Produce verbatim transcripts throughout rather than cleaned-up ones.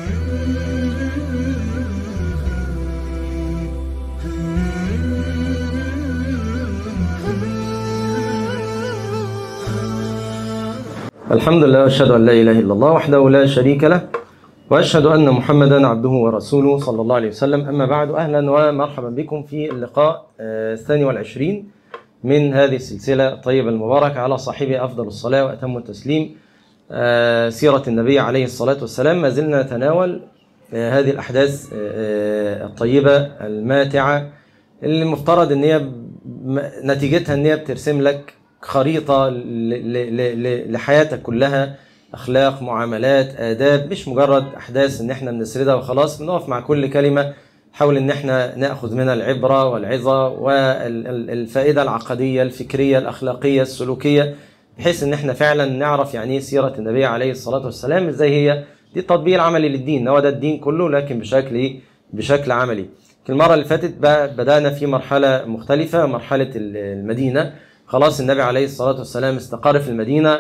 الحمد لله، واشهد ان لا اله الا الله وحده لا شريك له، واشهد ان محمدا عبده ورسوله صلى الله عليه وسلم. اما بعد، اهلا ومرحبا بكم في اللقاء الثاني والعشرين من هذه السلسله الطيبه المباركه على صاحبه افضل الصلاه واتم التسليم، سيره النبي عليه الصلاه والسلام. ما زلنا نتناول هذه الاحداث الطيبه الماتعه اللي المفترض ان هي نتيجتها ان هي بترسم لك خريطة لحياتك كلها، أخلاق، معاملات، آداب، مش مجرد أحداث إن إحنا بنسردها وخلاص. بنقف مع كل كلمة نحاول إن إحنا نأخذ منها العبرة والعظة والفائدة العقدية الفكرية الأخلاقية السلوكية، بحيث إن إحنا فعلا نعرف يعني إيه سيرة النبي عليه الصلاة والسلام، إزاي هي دي التطبيق العملي للدين. هو ده الدين كله، لكن بشكل إيه؟ بشكل عملي. المرة اللي فاتت بدأنا في مرحلة مختلفة، مرحلة المدينة. خلاص النبي عليه الصلاة والسلام استقر في المدينة،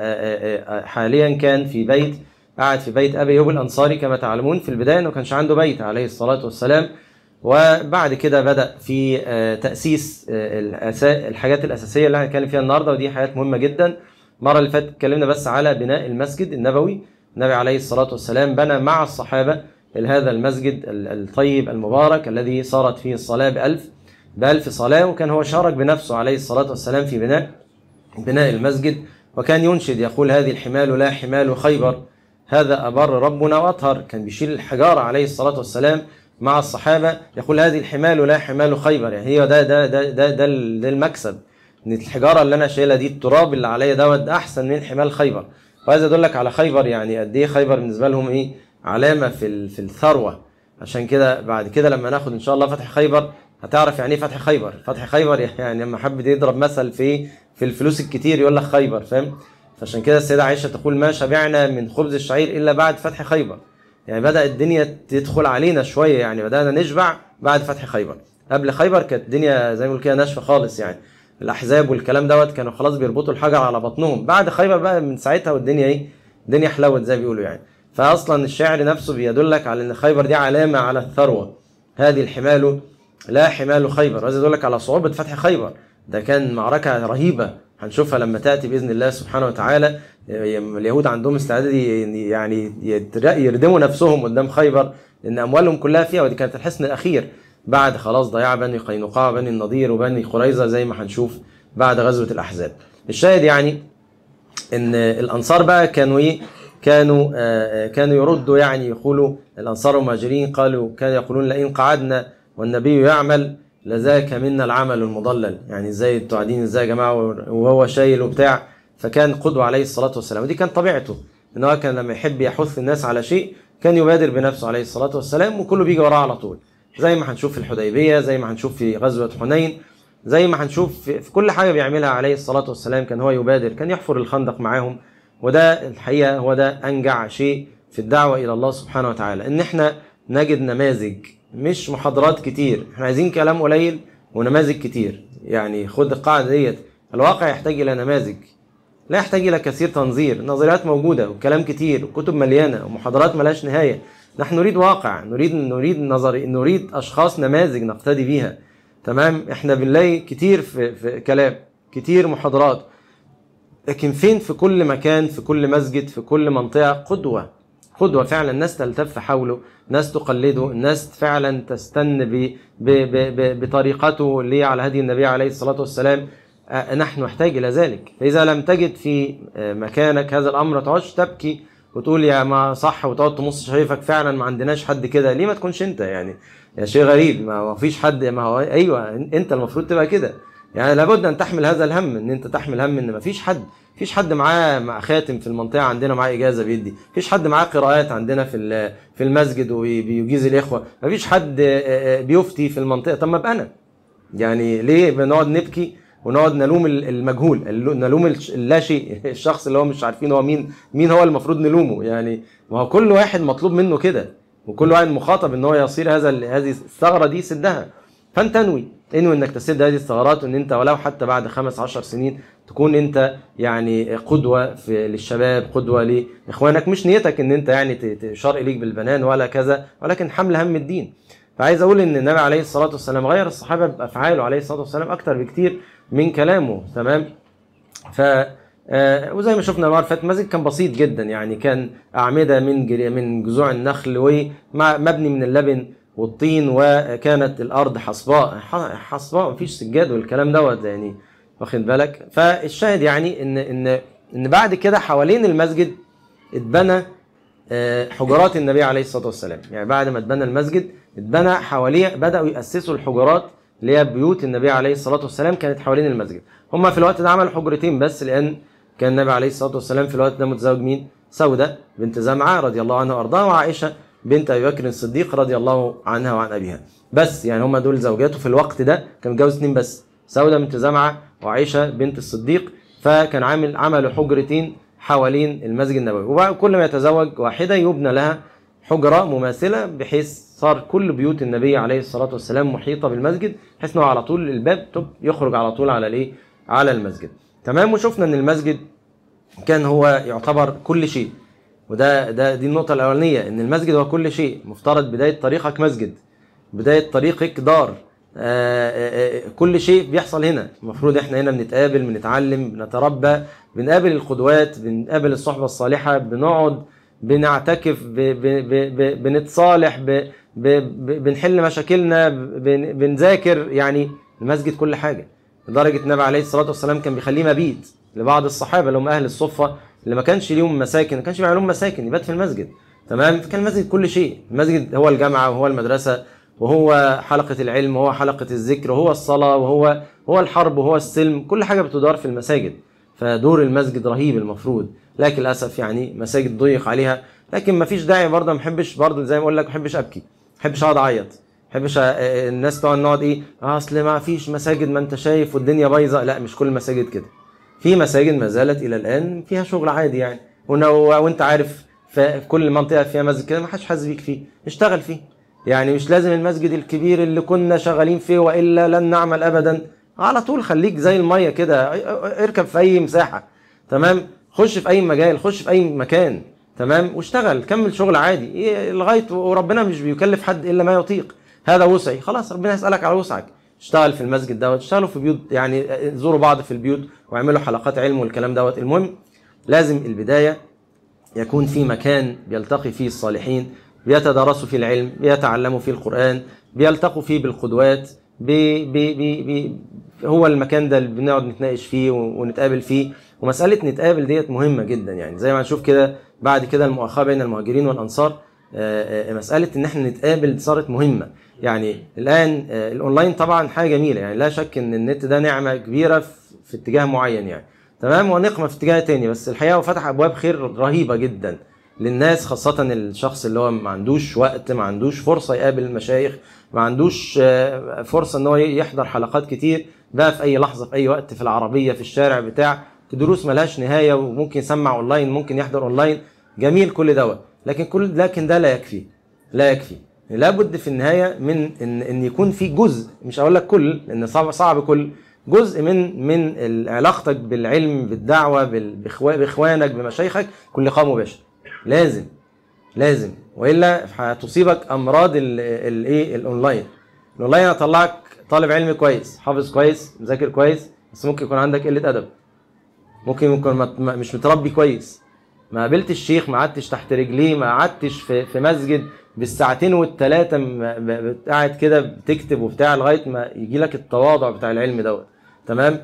حاليا كان في بيت، قاعد في بيت أبي أيوب الأنصاري. كما تعلمون في البداية أنه كانش عنده بيت عليه الصلاة والسلام، وبعد كده بدأ في تأسيس الحاجات الأساسية اللي هنتكلم فيها النهاردة، ودي حاجات مهمة جدا. المرة اللي فاتت اتكلمنا بس على بناء المسجد النبوي. النبي عليه الصلاة والسلام بنى مع الصحابة هذا المسجد الطيب المبارك الذي صارت فيه الصلاة بألف بألف صلاة، وكان هو شارك بنفسه عليه الصلاة والسلام في بناء بناء المسجد، وكان ينشد يقول: هذه الحمال لا حمال خيبر، هذا أبر ربنا وأطهر. كان بيشيل الحجارة عليه الصلاة والسلام مع الصحابة، يقول: هذه الحمال لا حمال خيبر. يعني هي ده ده ده ده, ده, ده المكسب، ان الحجارة اللي انا شايلها دي، التراب اللي عليا دوت احسن من حمال خيبر. وهذا يدلك على خيبر، يعني قد ايه خيبر بالنسبة لهم ايه؟ علامة في في الثروة. عشان كده بعد كده لما ناخد ان شاء الله فتح خيبر هتعرف يعني ايه فتح خيبر. فتح خيبر يعني لما حب يضرب مثل في في الفلوس الكتير يقول لك خيبر، فاهم؟ فعشان كده السيدة عائشة تقول: ما شبعنا من خبز الشعير الا بعد فتح خيبر. يعني بدأ الدنيا تدخل علينا شوية، يعني بدأنا نشبع بعد فتح خيبر. قبل خيبر كانت الدنيا زي ما بنقول كده ناشفة خالص، يعني الاحزاب والكلام دوت كانوا خلاص بيربطوا الحجر على بطنهم. بعد خيبر بقى من ساعتها والدنيا ايه؟ الدنيا حلوت زي ما بيقولوا يعني. فاصلا الشعر نفسه بيدلك على ان خيبر دي علامة على الثروة. هذه الحمال لا حمال خيبر، وهذا يدلك على صعوبة فتح خيبر. ده كان معركة رهيبة هنشوفها لما تأتي بإذن الله سبحانه وتعالى. اليهود عندهم استعداد يعني يردموا نفسهم قدام خيبر، لأن أموالهم كلها فيها، ودي كانت الحصن الأخير بعد خلاص ضياع بني قينقاع وبني النضير وبني قريظة زي ما هنشوف بعد غزوة الأحزاب. الشاهد يعني إن الأنصار بقى كانوا إيه؟ كانوا آه كانوا يردوا، يعني يقولوا الأنصار والمهاجرين قالوا كانوا يقولون: لئن قعدنا والنبي يعمل لذاك منا العمل المضلل. يعني ازاي انتوا قاعدين ازاي يا جماعه وهو شايل وبتاع؟ فكان قدوه عليه الصلاه والسلام، ودي كانت طبيعته، ان هو كان لما يحب يحث الناس على شيء كان يبادر بنفسه عليه الصلاه والسلام، وكله بيجي وراه على طول، زي ما هنشوف في الحديبيه، زي ما هنشوف في غزوه حنين، زي ما هنشوف في, في كل حاجه بيعملها عليه الصلاه والسلام. كان هو يبادر، كان يحفر الخندق معاهم. وده الحقيقه هو ده انجع شيء في الدعوه الى الله سبحانه وتعالى، ان احنا نجد نماذج، مش محاضرات كتير. احنا عايزين كلام قليل ونماذج كتير. يعني خد القاعدة ديت: الواقع يحتاج إلى نماذج، لا يحتاج إلى كثير تنظير. النظريات موجودة والكلام كتير والكتب مليانة ومحاضرات ملاش نهاية. نحن نريد واقع، نريد نريد نظري، نريد أشخاص نماذج نقتدي بيها. تمام؟ احنا بنلاقي كتير في, في كلام، كتير محاضرات، لكن فين في كل مكان، في كل مسجد، في كل منطقة قدوة؟ قدوة فعلا الناس تلتف حوله، ناس تقلده، الناس فعلا تستن ب ب ب بطريقته اللي على هدي النبي عليه الصلاة والسلام. نحن نحتاج إلى ذلك. فإذا لم تجد في مكانك هذا الأمر، تقعدش تبكي وتقول يا ما صح، وتقعد تمص شايفك فعلا ما عندناش حد كده. ليه ما تكونش أنت؟ يعني يا شيء غريب، ما فيش حد. ما هو أيوة أنت المفروض تبقى كده. يعني لابد أن تحمل هذا الهم، أن أنت تحمل هم أن ما فيش حد فيش حد معاه مع خاتم في المنطقه عندنا، معاه اجازه بيدي، فيش حد معاه قراءات عندنا في في المسجد وبيجيز الاخوه، مفيش حد بيفتي في المنطقه. طب ما ابقى انا. يعني ليه بنقعد نبكي ونقعد نلوم المجهول، نلوم اللا شيء، الشخص اللي هو مش عارفين هو مين مين هو المفروض نلومه؟ يعني ما هو كل واحد مطلوب منه كده، وكل واحد مخاطب ان هو يصير هذا هذه الثغره دي سدها. فانت انوي انوي انك تسد هذه الثغرات، وان انت ولو حتى بعد خمس عشر سنين تكون انت يعني قدوه في للشباب، قدوه لاخوانك. مش نيتك ان انت يعني تشار اليك بالبنان ولا كذا، ولكن حمل هم الدين. فعايز اقول ان النبي عليه الصلاه والسلام غير الصحابه بافعاله عليه الصلاه والسلام اكتر بكتير من كلامه. تمام. ف آه وزي ما شفنا المره اللي فاتت المسجد كان بسيط جدا، يعني كان اعمده من من جذوع النخل ومبني من اللبن والطين، وكانت الارض حصباء حصباء مفيش سجاد والكلام دوت يعني، واخد بالك. فالشاهد يعني ان ان ان بعد كده حوالين المسجد اتبنى حجرات النبي عليه الصلاه والسلام. يعني بعد ما اتبنى المسجد اتبنى حواليه، بداوا ياسسوا الحجرات اللي هي بيوت النبي عليه الصلاه والسلام كانت حوالين المسجد. هم في الوقت ده عملوا حجرتين بس، لان كان النبي عليه الصلاه والسلام في الوقت ده متزوج مين؟ سوده بنت زمعه رضي الله عنها وارضاها، وعائشه بنت ابي بكر الصديق رضي الله عنها وعن ابيها. بس يعني هم دول زوجاته في الوقت ده، كان متجوز اثنين بس، سوده بنت زمعه وعائشه بنت الصديق. فكان عامل عملوا حجرتين حوالين المسجد النبوي، وكل ما يتزوج واحده يبنى لها حجره مماثله، بحيث صار كل بيوت النبي عليه الصلاه والسلام محيطه بالمسجد، بحيث انه على طول الباب يخرج على طول على الايه؟ على المسجد. تمام. وشفنا ان المسجد كان هو يعتبر كل شيء، وده ده دي النقطه الاولانيه، ان المسجد هو كل شيء. مفترض بدايه طريقك مسجد، بدايه طريقك دار، آآ آآ كل شيء بيحصل هنا. المفروض احنا هنا بنتقابل، بنتعلم، بنتربى، بنقابل القدوات، بنقابل الصحبه الصالحه، بنقعد، بنعتكف، ب ب ب بنتصالح، ب ب بنحل مشاكلنا، بنذاكر. يعني المسجد كل حاجه، لدرجه النبي عليه الصلاه والسلام كان بيخليه مبيت لبعض الصحابه اللي هم اهل الصفه اللي ما كانش ليهم مساكن، ما كانش بيعمل لهم مساكن، يبات في المسجد. تمام. فكان المسجد كل شيء. المسجد هو الجامعه، وهو المدرسه، وهو حلقه العلم، وهو حلقه الذكر، وهو الصلاه، وهو هو الحرب، وهو السلم. كل حاجه بتدار في المساجد. فدور المسجد رهيب المفروض، لكن للاسف يعني مساجد ضيق عليها. لكن ما فيش داعي برضه، ما بحبش برضه زي ما اقول لك، ما بحبش ابكي، ما بحبش اقعد اعيط، ما بحبش الناس تقعد نقعد ايه اصل ما فيش مساجد، ما انت شايف والدنيا بايظه. لا، مش كل المساجد كده. في مساجد ما زالت الى الان فيها شغل عادي يعني، وانت عارف في كل منطقه فيها مسجد كده ما حدش حاسس بيك فيه، اشتغل فيه. يعني مش لازم المسجد الكبير اللي كنا شغالين فيه والا لن نعمل ابدا. على طول خليك زي الميه كده، اركب في اي مساحه. تمام. خش في اي مجال، خش في اي مكان. تمام. واشتغل، كمل شغل عادي لغايه، وربنا مش بيكلف حد الا ما يطيق. هذا وسعي، خلاص ربنا يسالك على وسعك. اشتغل في المسجد دوت، اشتغلوا في بيوت، يعني زوروا بعض في البيوت واعملوا حلقات علم والكلام دوت. المهم لازم البدايه يكون في مكان بيلتقي فيه الصالحين، بيتدارسوا فيه العلم، بيتعلموا فيه القرآن، بيلتقوا فيه بالقدوات. بي بي بي بي هو المكان ده اللي بنقعد نتناقش فيه ونتقابل فيه. ومسألة نتقابل ديت مهمة جدا، يعني زي ما نشوف كده بعد كده المؤاخاة بين المهاجرين والأنصار. مسألة إن احنا نتقابل صارت مهمة. يعني الآن الأونلاين طبعا حاجة جميلة، يعني لا شك إن النت ده نعمة كبيرة في اتجاه معين يعني. تمام. ونقمة في اتجاه تاني، بس الحقيقة وفتح أبواب خير رهيبة جدا للناس، خاصة الشخص اللي هو ما عندوش وقت، ما عندوش فرصة يقابل المشايخ، ما عندوش فرصة ان هو يحضر حلقات كتير. بقى في اي لحظة، في اي وقت، في العربية، في الشارع بتاع، دروس ملهاش نهاية، وممكن يسمع اونلاين، ممكن يحضر اونلاين. جميل كل دوت، لكن كل لكن ده لا يكفي، لا يكفي. لابد في النهاية من ان ان يكون في جزء، مش هقول لك كل لان صعب صعب كل جزء من من علاقتك بالعلم، بالدعوة، باخوانك، بمشايخك، كل لقاء مباشر. لازم لازم، والا هتصيبك امراض الايه الاونلاين. الاونلاين هيطلعك طالب علم كويس، حافظ كويس، مذاكر كويس، بس ممكن يكون عندك قله ادب، ممكن يكون مش متربي كويس، ما قابلتش الشيخ، ما قعدتش تحت رجليه، ما قعدتش في في مسجد بالساعتين والثلاثه قاعد كده بتكتب وبتاع لغايه ما يجي لك التواضع بتاع العلم دوت. تمام.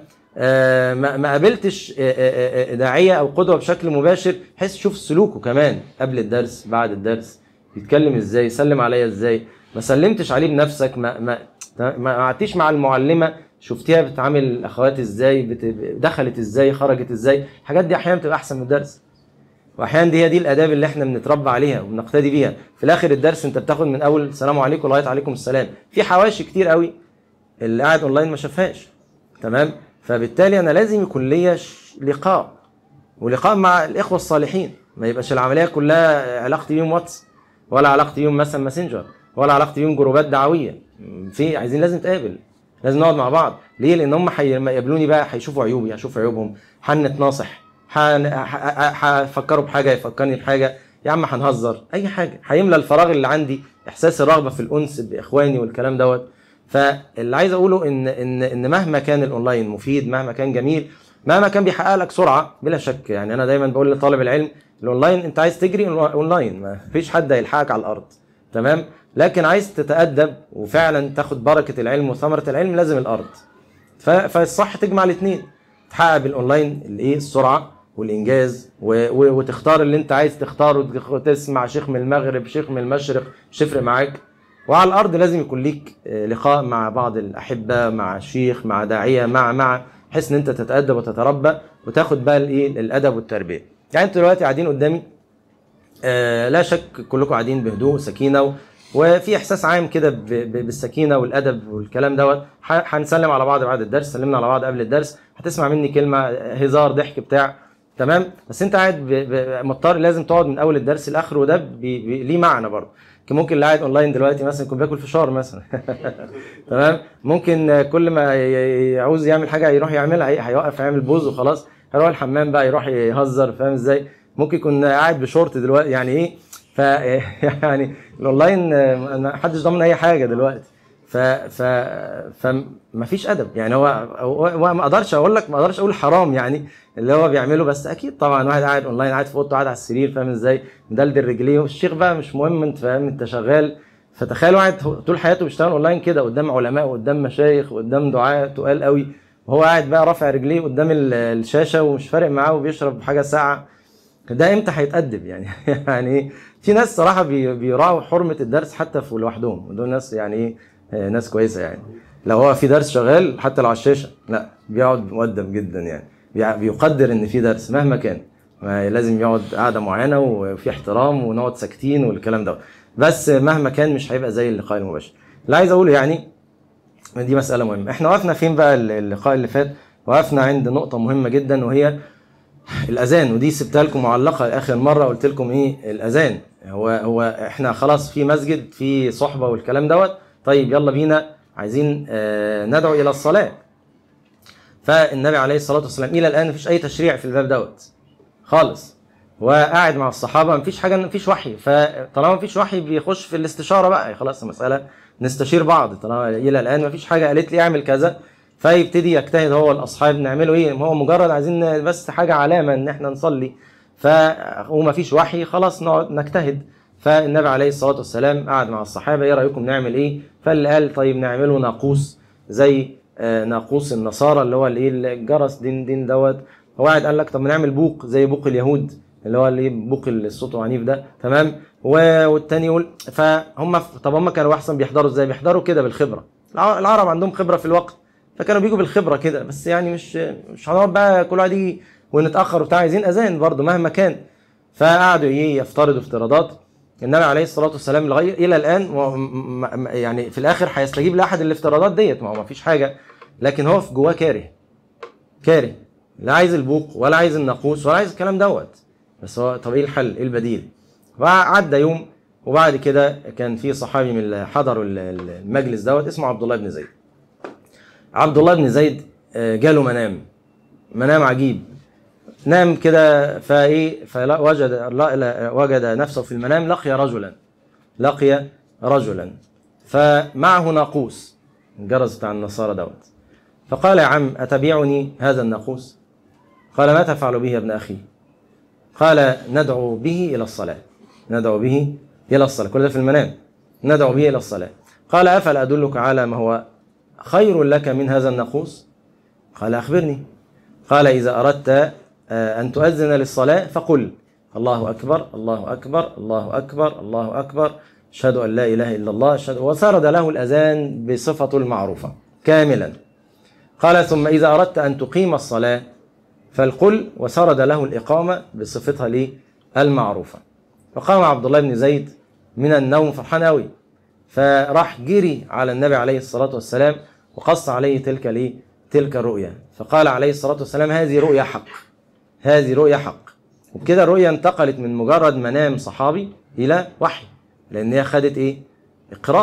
آه ما قابلتش آه داعيه او قدوه بشكل مباشر، بحيث تشوف سلوكه كمان قبل الدرس، بعد الدرس، بيتكلم ازاي، يسلم عليا ازاي، ما سلمتش عليه بنفسك، ما ما ما قعدتش مع المعلمه شفتيها بتعامل الاخوات ازاي، دخلت ازاي، خرجت ازاي. الحاجات دي احيانا بتبقى احسن من الدرس، واحيانا دي هي دي الاداب اللي احنا بنتربى عليها وبنقتدي بيها. في الاخر الدرس انت بتاخد من اول السلام عليكم لغايه عليكم السلام، في حواشي كتير قوي اللي قاعد اونلاين ما شافهاش. تمام. فبالتالي انا لازم يكون ليا لقاء، ولقاء مع الاخوه الصالحين، ما يبقاش العمليه كلها علاقتي بيهم واتس، ولا علاقتي بيهم مثلا ماسنجر، ولا علاقتي بيهم جروبات دعويه. في عايزين لازم نتقابل، لازم نقعد مع بعض. ليه؟ لان هم حي... لما يقابلوني بقى هيشوفوا عيوبي، هيشوفوا عيوبهم، هنتناصح، هفكروا بحاجه، يفكرني بحاجه، يا عم هنهزر اي حاجه، هيملى الفراغ اللي عندي احساس الرغبه في الانس باخواني والكلام دوت. فاللي عايز اقوله ان ان ان مهما كان الاونلاين مفيد، مهما كان جميل، مهما كان بيحقق لك سرعه بلا شك. يعني انا دايما بقول لطالب العلم الاونلاين، انت عايز تجري اونلاين ما فيش حد هيلحقك على الارض، تمام؟ لكن عايز تتادب وفعلا تاخد بركه العلم وثمره العلم لازم الارض. فالصح تجمع الاثنين، تحقق بالاونلاين الايه السرعه والانجاز، وتختار اللي انت عايز تختاره، وتسمع شيخ من المغرب، شيخ من المشرق، مش هيفرق معاك. وعلى الارض لازم يكون ليك لقاء مع بعض الاحبه، مع شيخ، مع داعيه، مع مع بحيث ان انت تتادب وتتربى وتاخد بقى الايه الادب والتربيه. يعني انتوا دلوقتي قاعدين قدامي، آه لا شك كلكم قاعدين بهدوء وسكينه، وفي احساس عام كده بالسكينه والادب والكلام دوت. هنسلم على بعض بعد الدرس، سلمنا على بعض قبل الدرس، هتسمع مني كلمه هزار ضحك بتاع، تمام؟ بس انت قاعد مضطر لازم تقعد من اول الدرس لاخره، وده ليه معنى برضه. ممكن اللي قاعد اونلاين دلوقتي مثلا يكون بياكل فشار مثلا تمام؟ ممكن كل ما يعوز يعمل حاجه يروح يعملها، هيوقف يعمل بوز وخلاص، هيروح الحمام بقى يروح يهزر، فاهم ازاي؟ ممكن يكون قاعد بشورت دلوقتي، يعني ايه؟ ف يعني الاونلاين ما حدش ضامن اي حاجه دلوقتي. ف ف فما فيش ادب. يعني هو هو ما اقدرش اقول لك، ما اقدرش اقول حرام يعني اللي هو بيعمله، بس اكيد طبعا واحد قاعد اونلاين، قاعد في اوضته، قاعد على السرير، فاهم ازاي؟ مدلدل رجليه، والشيخ بقى مش مهم، انت فاهم، انت شغال. فتخيل واحد طول حياته بيشتغل اونلاين كده قدام علماء وقدام مشايخ وقدام دعاة تقال قوي، وهو قاعد بقى رافع رجليه قدام الشاشه ومش فارق معاه وبيشرب حاجه ساقعه. ده امتى هيتأدب يعني؟ يعني في ناس صراحه بيراعوا حرمه الدرس حتى في لوحدهم، ودول ناس يعني ايه، ناس كويسه. يعني لو هو في درس شغال حتى لو على الشاشه، لا بيقعد مؤدب جدا، يعني بيقدر ان في درس مهما كان، ما لازم يقعد قعده معينه وفي احترام ونقعد ساكتين والكلام ده. بس مهما كان مش هيبقى زي اللقاء المباشر. اللي عايز اقوله يعني دي مساله مهمه. احنا وقفنا فين بقى اللقاء اللي فات؟ وقفنا عند نقطه مهمه جدا، وهي الاذان. ودي سبتها لكم معلقه اخر مره، قلت لكم ايه الاذان. هو هو احنا خلاص في مسجد، في صحبه والكلام دوت، طيب يلا بينا عايزين آه ندعو الى الصلاه. فالنبي عليه الصلاه والسلام الى الان مفيش اي تشريع في الباب دوت خالص، وقاعد مع الصحابه، مفيش حاجه، مفيش وحي. فطالما مفيش وحي بيخش في الاستشاره بقى، خلاص المساله نستشير بعض. طالما الى الان مفيش حاجه قالت لي اعمل كذا، فيبتدي يجتهد هو الاصحاب نعمله ايه؟ هو مجرد عايزين بس حاجه علامه ان احنا نصلي، ف ومفيش وحي، خلاص نقعد نجتهد. فالنبي عليه الصلاه والسلام قعد مع الصحابه، ايه رايكم نعمل ايه؟ فاللي قال طيب نعمله ناقوس زي ناقوس النصارى اللي هو الايه الجرس دين دين دوت. هو قاعد قال لك طب نعمل بوق زي بوق اليهود اللي هو اللي بوق الصوت العنيف ده، تمام؟ والتاني يقول فهم. طب هم كانوا احسن بيحضروا ازاي؟ بيحضروا كده بالخبره. العرب عندهم خبره في الوقت، فكانوا بيجوا بالخبره كده، بس يعني مش مش هنقعد بقى كل واحد يجي ونتاخر وبتاع، عايزين اذان برضه مهما كان. فقعدوا ايه يفترضوا افتراضات. النبي عليه الصلاه والسلام لغايه الى الان يعني في الاخر هيستجيب لاحد الافتراضات ديت، ما هو ما فيش حاجه، لكن هو في جواه كاره كاره، لا عايز البوق ولا عايز الناقوس ولا عايز الكلام دوت. بس هو طب ايه الحل؟ ايه البديل؟ وعدى يوم، وبعد كده كان في صحابي من اللي حضروا المجلس دوت اسمه عبد الله بن زيد. عبد الله بن زيد جاله منام منام عجيب، نام كده فايه فوجد وجد نفسه في المنام لقي رجلا لقي رجلا فمعه ناقوس، الجرس بتاع النصارى دوت. فقال يا عم أتبيعني هذا الناقوس؟ قال ما تفعل به يا ابن أخي؟ قال ندعو به إلى الصلاة ندعو به إلى الصلاة كل ده في المنام، ندعو به إلى الصلاة. قال أفلا أدلك على ما هو خير لك من هذا الناقوس؟ قال أخبرني. قال إذا أردت أن تؤذن للصلاة فقل الله أكبر الله أكبر الله أكبر الله أكبر أشهد أن لا إله إلا الله أشهد، وسرد له الأذان بصفته المعروفة كاملا. قال ثم إذا أردت أن تقيم الصلاة فالقل، وسرد له الإقامة بصفتها المعروفة. فقام عبد الله بن زيد من النوم فرحان قوي، فراح جري على النبي عليه الصلاة والسلام وقص عليه تلك ليه تلك الرؤيا. فقال عليه الصلاة والسلام هذه رؤيا حق، هذه رؤيا حق. وبكده الرؤيا انتقلت من مجرد منام صحابي إلى وحي، لأن هي خدت إيه؟ إقرار.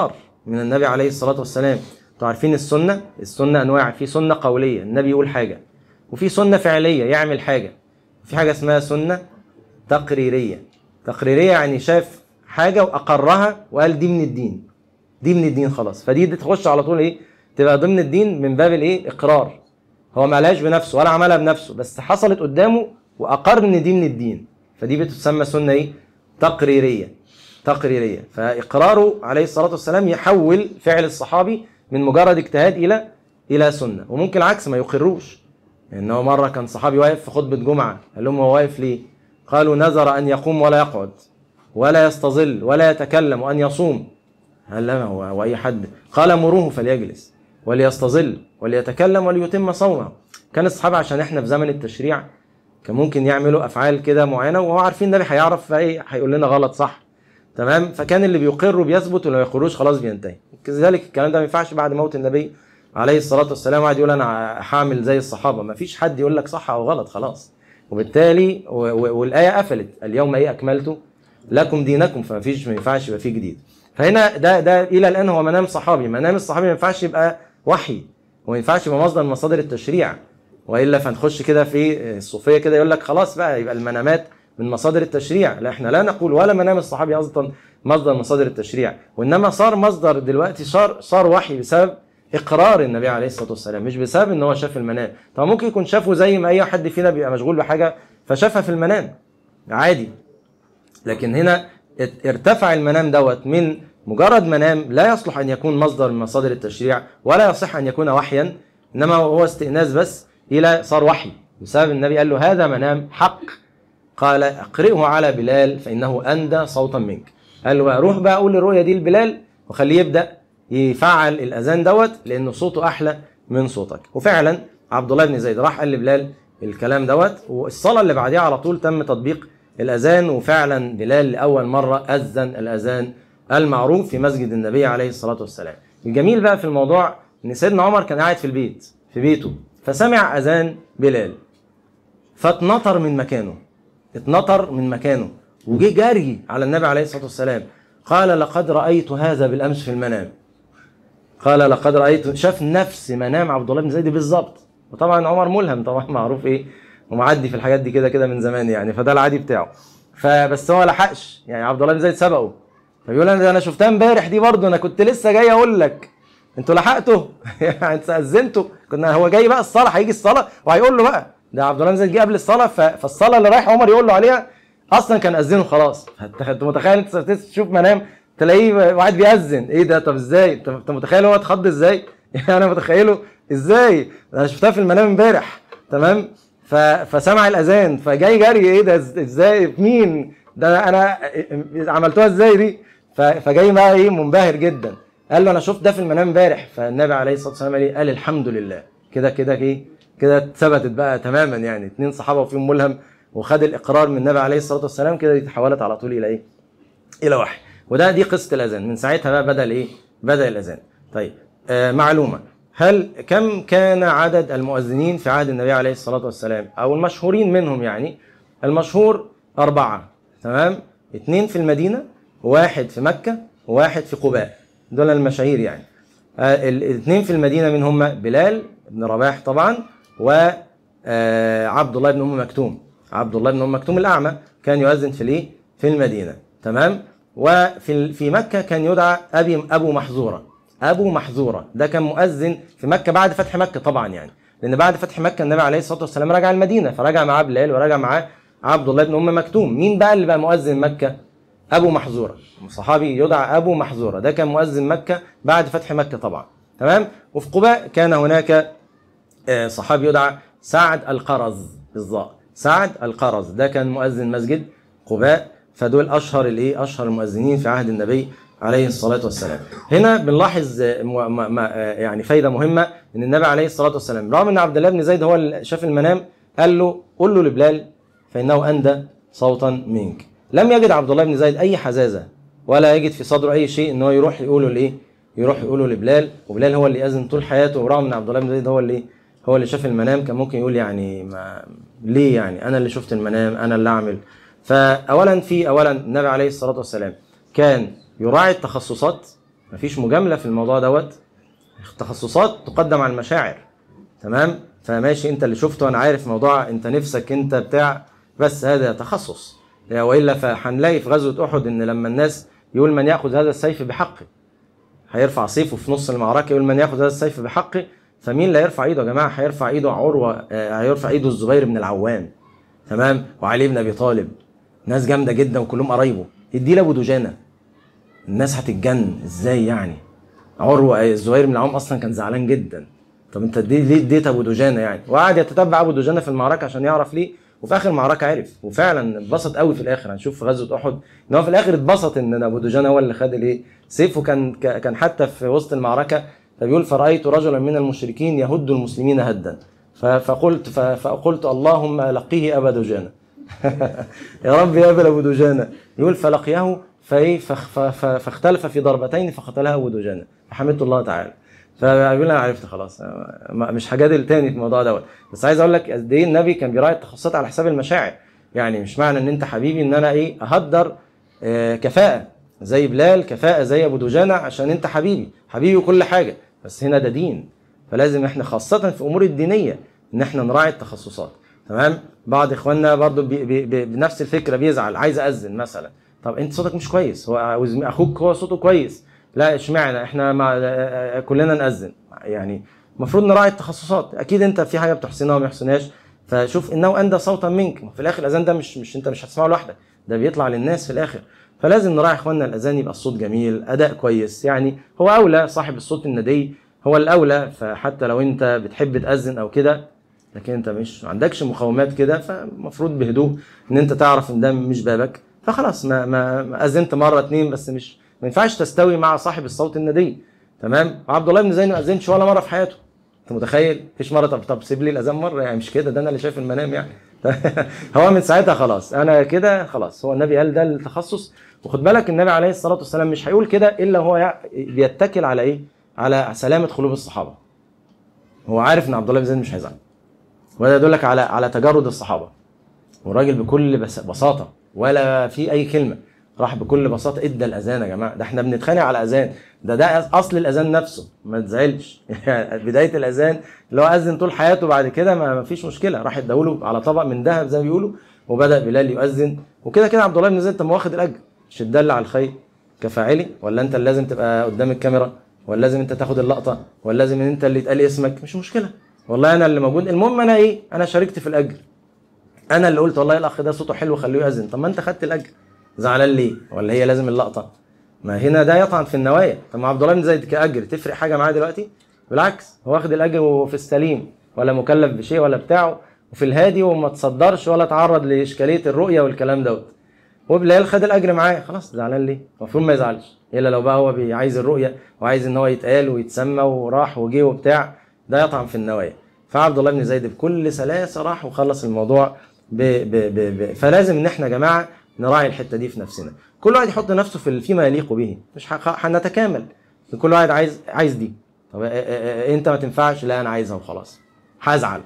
من النبي عليه الصلاة والسلام. انتوا عارفين السنة، السنة أنواع، في سنة قولية النبي يقول حاجة، وفي سنة فعلية يعمل حاجة، في حاجة اسمها سنة تقريرية. تقريرية يعني شاف حاجة وأقرها وقال دي من الدين، دي من الدين خلاص، فدي دي تخش على طول ايه، تبقى ضمن الدين من باب الايه، اقرار. هو ما عملهاش بنفسه ولا عملها بنفسه، بس حصلت قدامه واقر ان دي من الدين، فدي بتسمى سنه ايه، تقريريه. تقريريه، فاقراره عليه الصلاه والسلام يحول فعل الصحابي من مجرد اجتهاد الى الى سنه. وممكن العكس ما يقروش، انه مره كان صحابي واقف في خطبه جمعه، قال لهم هو واقف ليه؟ قالوا نذر ان يقوم ولا يقعد ولا يستظل ولا يتكلم وان يصوم. هل لا هو, هو اي حد؟ قال مروه فليجلس وليستظل وليتكلم وليتم صومه. كان الصحابه عشان احنا في زمن التشريع كان ممكن يعملوا افعال كده معينه، وهو عارفين النبي هيعرف ايه، هيقول لنا غلط صح، تمام؟ فكان اللي بيقر بيثبت واللي ما يقروش خلاص بينتهي. كذلك الكلام ده ما ينفعش بعد موت النبي عليه الصلاه والسلام واحد يقول انا هعمل زي الصحابه، ما فيش حد يقول لك صح او غلط خلاص. وبالتالي والايه قفلت اليوم ايه اكملت لكم دينكم، فما فيش، ما ينفعش يبقى فيه جديد. فهنا ده ده الى الان هو منام صحابي، منام الصحابي ما ينفعش يبقى وحي، وما ينفعش يبقى مصدر من مصادر التشريع، والا فنخش كده في الصوفيه كده يقول لك خلاص بقى يبقى المنامات من مصادر التشريع. لا، احنا لا نقول ولا منام الصحابي اصلا مصدر من مصادر التشريع، وانما صار مصدر دلوقتي، صار صار وحي بسبب اقرار النبي عليه الصلاه والسلام، مش بسبب ان هو شاف المنام. طب ممكن يكون شافه زي ما اي حد فينا بيبقى مشغول بحاجه فشافها في المنام عادي، لكن هنا ارتفع المنام دوت من مجرد منام لا يصلح ان يكون مصدر من مصادر التشريع، ولا يصح ان يكون وحيا، انما هو استئناس بس الى صار وحي بسبب النبي قال له هذا منام حق، قال اقرئه على بلال فانه اندى صوتا منك. قال له روح بقى قول الرؤيا دي لبلال وخليه يبدا يفعل الاذان دوت لانه صوته احلى من صوتك. وفعلا عبد الله بن زيد راح قال لبلال الكلام دوت، والصلاه اللي بعديها على طول تم تطبيق الاذان، وفعلا بلال لاول مره اذن الاذان المعروف في مسجد النبي عليه الصلاه والسلام. الجميل بقى في الموضوع ان سيدنا عمر كان قاعد في البيت في بيته فسمع اذان بلال فاتنطر من مكانه، اتنطر من مكانه وجي جاري على النبي عليه الصلاه والسلام، قال لقد رايت هذا بالامس في المنام. قال لقد رايت، شاف نفس منام عبد الله بن زيد بالظبط. وطبعا عمر ملهم طبعا معروف ايه، ومعدي في الحاجات دي كده كده من زمان يعني، فده العادي بتاعه. فبس هو لحقش يعني، عبد الله بن زيد سبقه، فبيقول انا انا شفتها امبارح دي برضه، انا كنت لسه جاي اقول لك انتوا لحقتوا يعني انتوا اذنتوا، كنا هو جاي بقى الصلاه، هيجي الصلاه وهيقول له بقى ده عبد الله بن زيد جه قبل الصلاه، فالصلاه اللي رايح عمر يقول له عليها اصلا كان اذنه خلاص. انت متخيل انت تشوف منام تلاقيه واحد بيأذن، ايه ده؟ طب ازاي؟ انت متخيل هو اتخض ازاي؟ يعني انا متخيله ازاي، انا شفتها في المنام امبارح، تمام؟ فسمع الاذان فجاي جري، ايه ده ازاي؟ مين ده؟ انا عملتوها ازاي دي؟ فجاي بقى ايه منبهر جدا، قال له انا شفت ده في المنام امبارح. فالنبي عليه الصلاه والسلام قال ايه؟ قال الحمد لله، كده كده ايه كده اتثبتت بقى تماما يعني، اتنين صحابه وفيهم ملهم وخد الاقرار من النبي عليه الصلاه والسلام، كده تحولت على طول الى ايه؟ الى وحي. وده دي قصه الاذان، من ساعتها بقى بدا الايه؟ بدا الاذان. طيب آه معلومه، هل كم كان عدد المؤذنين في عهد النبي عليه الصلاه والسلام، او المشهورين منهم يعني؟ المشهور اربعه، تمام؟ اثنين في المدينه، واحد في مكه، وواحد في قباء، دول المشاهير يعني. آه الاثنين في المدينه من هم؟ بلال بن رباح طبعا، وعبد الله بن ام مكتوم. عبد الله بن ام مكتوم الاعمى كان يؤذن في الايه؟ في المدينه، تمام؟ وفي في مكه كان يدعى ابي ابو محذوره. ابو محذوره ده كان مؤذن في مكه بعد فتح مكه طبعا يعني، لان بعد فتح مكه النبي عليه الصلاه والسلام رجع المدينه، فرجع معاه بلال ورجع معاه عبد الله بن ام مكتوم. مين بقى اللي بقى مؤذن مكه؟ ابو محذوره، صحابي يدعى ابو محذوره، ده كان مؤذن مكه بعد فتح مكه طبعا، تمام؟ وفي قباء كان هناك صحابي يدعى سعد القرظ بالظاء، سعد القرظ ده كان مؤذن مسجد قباء. فدول اشهر الايه؟ اشهر المؤذنين في عهد النبي عليه الصلاه والسلام. هنا بنلاحظ يعني فايده مهمه، ان النبي عليه الصلاه والسلام رغم ان عبد الله بن زيد هو اللي شاف المنام قال له قل له لبلال فانه اندى صوتا منك، لم يجد عبد الله بن زيد اي حزازه ولا يجد في صدره اي شيء ان هو يروح يقوله لايه؟ يروح يقوله لبلال. وبلال هو اللي يأذن طول حياته، ورغم ان عبد الله بن زيد هو اللي هو اللي شاف المنام، كان ممكن يقول يعني ما ليه يعني انا اللي شفت المنام، انا اللي اعمل. فاولا في اولا النبي عليه الصلاه والسلام كان يراعي التخصصات، مفيش مجامله في الموضوع دوت. تخصصات تقدم على المشاعر، تمام؟ فماشي انت اللي شفته، انا عارف موضوع انت نفسك انت بتاع، بس هذا تخصص. والا فهنلاقي في غزوه احد ان لما الناس يقول من ياخذ هذا السيف بحقه، هيرفع سيفه في نص المعركه يقول من ياخذ هذا السيف بحقه، فمين اللي هيرفع ايده يا جماعه؟ هيرفع ايده عروه، هيرفع ايده الزبير بن العوام، تمام؟ وعلي بن ابي طالب، ناس جامده جدا وكلهم قرايبه. ادي لابو دجانه، الناس هتتجن ازاي يعني؟ عروه الزبير بن العوام اصلا كان زعلان جدا، طب انت ليه اديت ابو دجانه يعني؟ وقعد يتتبع ابو دجانه في المعركه عشان يعرف ليه، وفي اخر المعركه عرف، وفعلا اتبسط قوي في الاخر. هنشوف في غزوه احد ان هو في الاخر اتبسط ان ابو دجانه هو اللي خد الايه؟ سيفه. كان كان حتى في وسط المعركه فبيقول فرايت رجلا من المشركين يهد المسلمين هدا، فقلت فقلت اللهم لقيه ابا دجانه يا رب يا ابا ابو دجانه. يقول فلقيه فايه فاختلف في ضربتين فقتلها ابو دجانه فحمدت الله تعالى. فبيقول انا عرفت خلاص، مش هجادل تاني في الموضوع دوت. بس عايز اقول لك قد ايه النبي كان بيراعي التخصصات على حساب المشاعر. يعني مش معنى ان انت حبيبي ان انا ايه اهدر آه كفاءه زي بلال، كفاءه زي ابو دجانه عشان انت حبيبي، حبيبي وكل حاجه، بس هنا ده دين. فلازم احنا خاصه في امور الدينيه ان احنا نراعي التخصصات، تمام؟ بعض اخواننا برضو بي بي بي بنفس الفكره، بيزعل عايز اذن مثلا، طب انت صوتك مش كويس، هو اخوك هو صوته كويس، لا اشمعنى احنا مع كلنا نأذن؟ يعني المفروض نراعي التخصصات. اكيد انت في حاجه بتحسنها وما يحسنهاش، فشوف انه اندى صوتا منك، في الاخر الاذان ده مش مش انت مش هتسمعه لوحدك، ده بيطلع للناس في الاخر. فلازم نراعي اخواننا الاذان يبقى الصوت جميل، اداء كويس، يعني هو اولى صاحب الصوت الندي هو الاولى. فحتى لو انت بتحب تأذن او كده لكن انت مش ما عندكش مقومات كده، فالمفروض بهدوء ان انت تعرف ان ده مش بابك، فخلاص ما ما اذنت مره اتنين بس، مش ما ينفعش تستوي مع صاحب الصوت الندي، تمام؟ عبد الله بن زيد ما اذنش ولا مره في حياته، انت متخيل؟ مفيش مره طب طب سيب لي الاذان مره، يعني مش كده، ده انا اللي شايف المنام يعني هو من ساعتها خلاص انا كده خلاص، هو النبي قال ده التخصص. وخد بالك النبي عليه الصلاه والسلام مش هيقول كده الا هو بيتكل على ايه؟ على سلامه قلوب الصحابه. هو عارف ان عبد الله بن زيد مش هيزعل، وده يدلك على على تجرد الصحابه. والراجل بكل بساطه ولا في اي كلمه، راح بكل بساطه ادى الاذان. يا جماعه ده احنا بنتخانق على اذان، ده ده اصل الاذان نفسه، ما تزعلش بدايه الاذان اللي هو اذن طول حياته، بعد كده ما فيش مشكله، راح اداله على طبق من ذهب زي ما بيقولوا، وبدا بلال يؤذن. وكده كده عبد الله بن زيد انت واخد الاجر، مش تدل على الخير كفاعلي، ولا انت اللي لازم تبقى قدام الكاميرا، ولا لازم انت تاخد اللقطه، ولا لازم ان انت اللي يتقال اسمك، مش مشكله، والله انا اللي موجود، المهم انا ايه؟ انا شاركت في الاجر، انا اللي قلت والله الاخ ده صوته حلو خليه يؤذن، طب ما انت خدت الاجر، زعلان ليه؟ ولا هي لازم اللقطه؟ ما هنا ده يطعن في النوايا. طب ما عبد الله بن زيد كاجر تفرق حاجه معاه دلوقتي؟ بالعكس، هو واخد الاجر وفي السليم، ولا مكلف بشيء ولا بتاعه، وفي الهادي وما تصدرش ولا تعرض لاشكاليه الرؤيه والكلام دوت. وبلال خد الاجر معاه، خلاص زعلان ليه؟ المفروض ما يزعلش، الا لو بقى هو عايز الرؤيه وعايز ان هو يتقال ويتسمى وراح وجه وبتاع، ده يطعن في النوايا. فعبد الله بن زيد بكل سلاسه راح وخلص الموضوع ب ب ب ب فلازم ان احنا يا جماعه نراعي الحته دي في نفسنا، كل واحد يحط نفسه في فيما يليق به، مش هنتكامل، كل واحد عايز عايز دي، طب انت ما تنفعش، لا انا عايزها وخلاص، هزعل،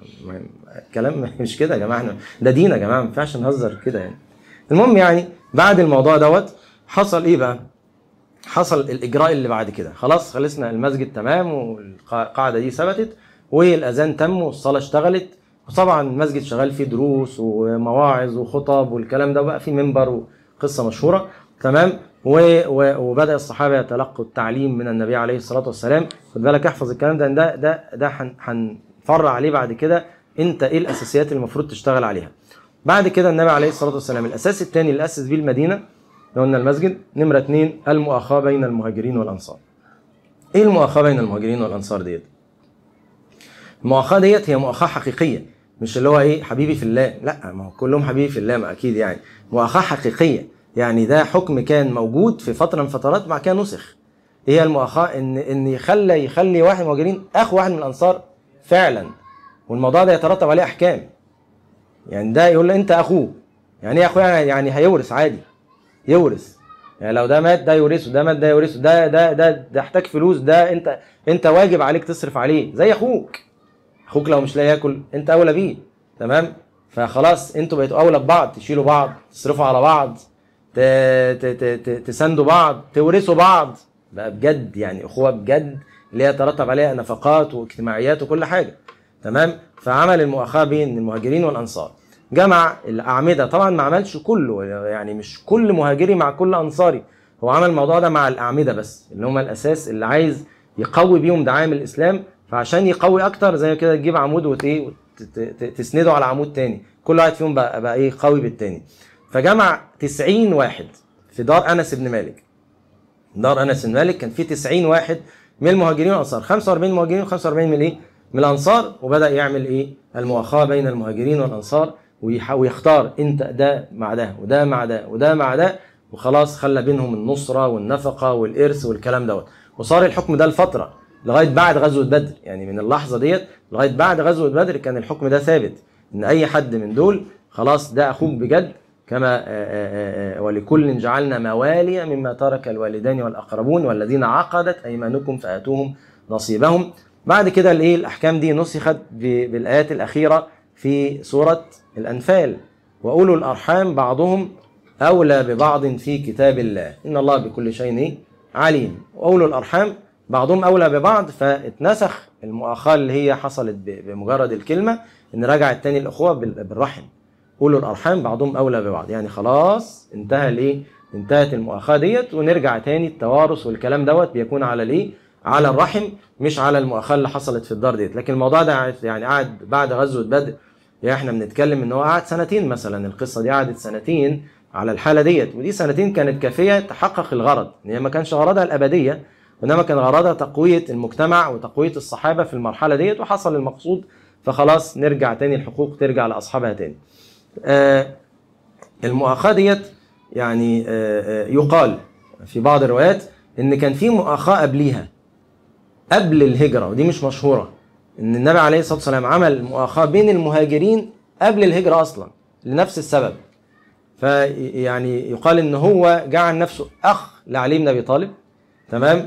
الكلام مش كده يا جماعه، ده دين يا جماعه، ما ينفعش نهزر كده يعني. المهم يعني بعد الموضوع دوت حصل ايه بقى؟ حصل الاجراء اللي بعد كده، خلاص خلصنا المسجد تمام والقاعده دي ثبتت والاذان تم والصلاه اشتغلت، وطبعا المسجد شغال فيه دروس ومواعظ وخطب والكلام ده، بقى فيه منبر وقصه مشهوره، تمام؟ وبدا الصحابه يتلقوا التعليم من النبي عليه الصلاه والسلام. خد بالك احفظ الكلام ده، ده ده ده هنفرع عليه بعد كده انت ايه الاساسيات اللي المفروض تشتغل عليها. بعد كده النبي عليه الصلاه والسلام الاساس الثاني اللي اسس بيه المدينه، لو قلنا المسجد، نمره اثنين المؤاخاه بين المهاجرين والانصار. ايه المؤاخاه بين المهاجرين والانصار ديت؟ المؤاخاه ديت هي مؤاخاه حقيقيه، مش اللي هو ايه حبيبي في الله، لا، ما هو كلهم حبيبي في الله، ما اكيد يعني، مؤاخاه حقيقيه، يعني ده حكم كان موجود في فتره من فترات بعد كده نسخ. هي المؤاخاه ان ان يخلي يخلي واحد من المهاجرين اخو واحد من الانصار فعلا، والموضوع ده يترتب عليه احكام. يعني ده يقول له انت اخوه، يعني ايه اخوه؟ يعني هيورث عادي، يورث، يعني لو ده مات ده يورثه، ده مات ده يورثه، ده ده ده ده احتاج فلوس، ده انت انت واجب عليك تصرف عليه زي اخوك. اخوك لو مش لاقي ياكل انت اولى بيه، تمام؟ فخلاص انتوا بقيتوا اولى ببعض، تشيلوا بعض، تصرفوا على بعض، تساندوا بعض، تورثوا بعض، بقى بجد، يعني اخوه بجد اللي هي يترتب عليها نفقات واجتماعيات وكل حاجه. تمام. فعمل المؤاخاه بين المهاجرين والانصار، جمع الاعمده. طبعا ما عملش كله، يعني مش كل مهاجري مع كل انصاري، هو عمل الموضوع ده مع الاعمده بس، اللي هم الاساس اللي عايز يقوي بيهم دعائم الاسلام. فعشان يقوي اكتر زي كده تجيب عمود وت تسنده على عمود تاني، كل واحد فيهم بقى, بقى ايه قوي بالتاني. فجمع تسعين واحد في دار انس بن مالك. دار انس بن مالك كان فيه تسعين واحد من المهاجرين والانصار، خمسة وأربعين مهاجرين وخمسة وأربعين من ايه؟ من الانصار. وبدا يعمل ايه؟ المؤاخاه بين المهاجرين والانصار، ويختار انت ده مع ده وده مع ده وده مع ده، وخلاص خلى بينهم النصره والنفقه والارث والكلام دوت. وصار الحكم ده لفتره لغايه بعد غزوه بدر، يعني من اللحظه ديت لغايه بعد غزوه بدر كان الحكم ده ثابت، ان اي حد من دول خلاص ده اخوك بجد. كما ولكل جعلنا موالي مما ترك الوالدان والاقربون والذين عقدت ايمانكم فاتوهم نصيبهم. بعد كده الايه الاحكام دي نسخت بالايات الاخيره في سوره الانفال، واولو الارحام بعضهم اولى ببعض في كتاب الله ان الله بكل شيء عليم. واولو الارحام بعضهم اولى ببعض، فاتنسخ المؤاخاه اللي هي حصلت بمجرد الكلمه ان رجعت تاني الاخوه بالرحم. اولو الارحام بعضهم اولى ببعض، يعني خلاص انتهى الايه؟ انتهت المؤاخاه ديت، ونرجع تاني التوارث والكلام دوت بيكون على الايه؟ على الرحم، مش على المؤاخاه اللي حصلت في الدار ديت. لكن الموضوع ده يعني قعد بعد غزوه بدر، يعني احنا بنتكلم ان هو قعد سنتين مثلا، القصه دي قعدت سنتين على الحاله ديت، ودي سنتين كانت كافيه تحقق الغرض، ان هي ما كانش غرضها الابديه، وانما كان غرضها تقويه المجتمع وتقويه الصحابه في المرحله ديت، وحصل المقصود. فخلاص نرجع تاني، الحقوق ترجع لاصحابها تاني. آه المؤاخاه ديت يعني آه يقال في بعض الروايات ان كان في مؤاخاه قبليها، قبل الهجره، ودي مش مشهوره، ان النبي عليه الصلاه والسلام عمل مؤاخاه بين المهاجرين قبل الهجره اصلا لنفس السبب. فيعني يقال ان هو جعل نفسه اخ لعلي بن ابي طالب، تمام،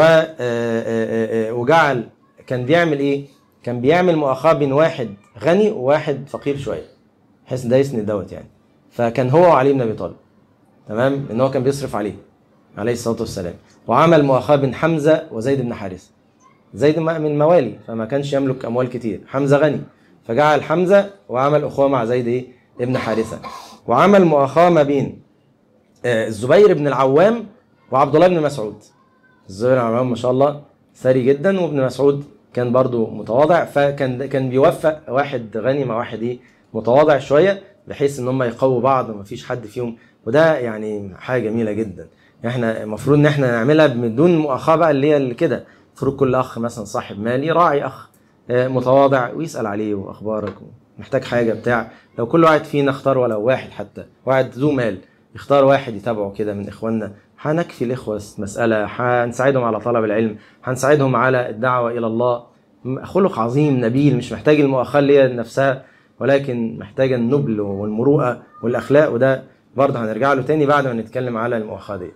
وجعل كان بيعمل ايه؟ كان بيعمل مؤاخاه بين واحد غني وواحد فقير شويه، بحيث ده يسند دوت يعني. فكان هو وعلي بن ابي طالب، تمام، ان هو كان بيصرف عليه عليه الصلاه والسلام. وعمل مؤاخاه بين حمزه وزيد بن حارثه. زيد من موالي فما كانش يملك اموال كتير، حمزه غني فجعل حمزه وعمل اخوه مع زيد ايه؟ ابن حارثه. وعمل مؤاخاه ما بين الزبير بن العوام وعبد الله بن مسعود. الزبير بن العوام ما شاء الله ثري جدا، وابن مسعود كان برضو متواضع، فكان كان بيوفق واحد غني مع واحد ايه؟ متواضع شويه، بحيث ان هم يقووا بعض ومفيش حد فيهم. وده يعني حاجه جميله جدا، احنا المفروض ان احنا نعملها بدون مؤاخاه بقى، اللي هي اللي كده. المفروض كل اخ مثلا صاحب مال يراعي اخ متواضع ويسال عليه واخبارك، محتاج حاجه بتاع. لو كل واحد فينا اختار ولو واحد، حتى واحد ذو مال يختار واحد يتابعه كده من اخواننا، هنكفي الاخوه مساله، هنساعدهم على طلب العلم، هنساعدهم على الدعوه الى الله. خلق عظيم نبيل، مش محتاج المؤاخاه اللي هي نفسها، ولكن محتاجه النبل والمروءه والاخلاق. وده برضه هنرجع له تاني بعد ما نتكلم على المؤاخاه دي.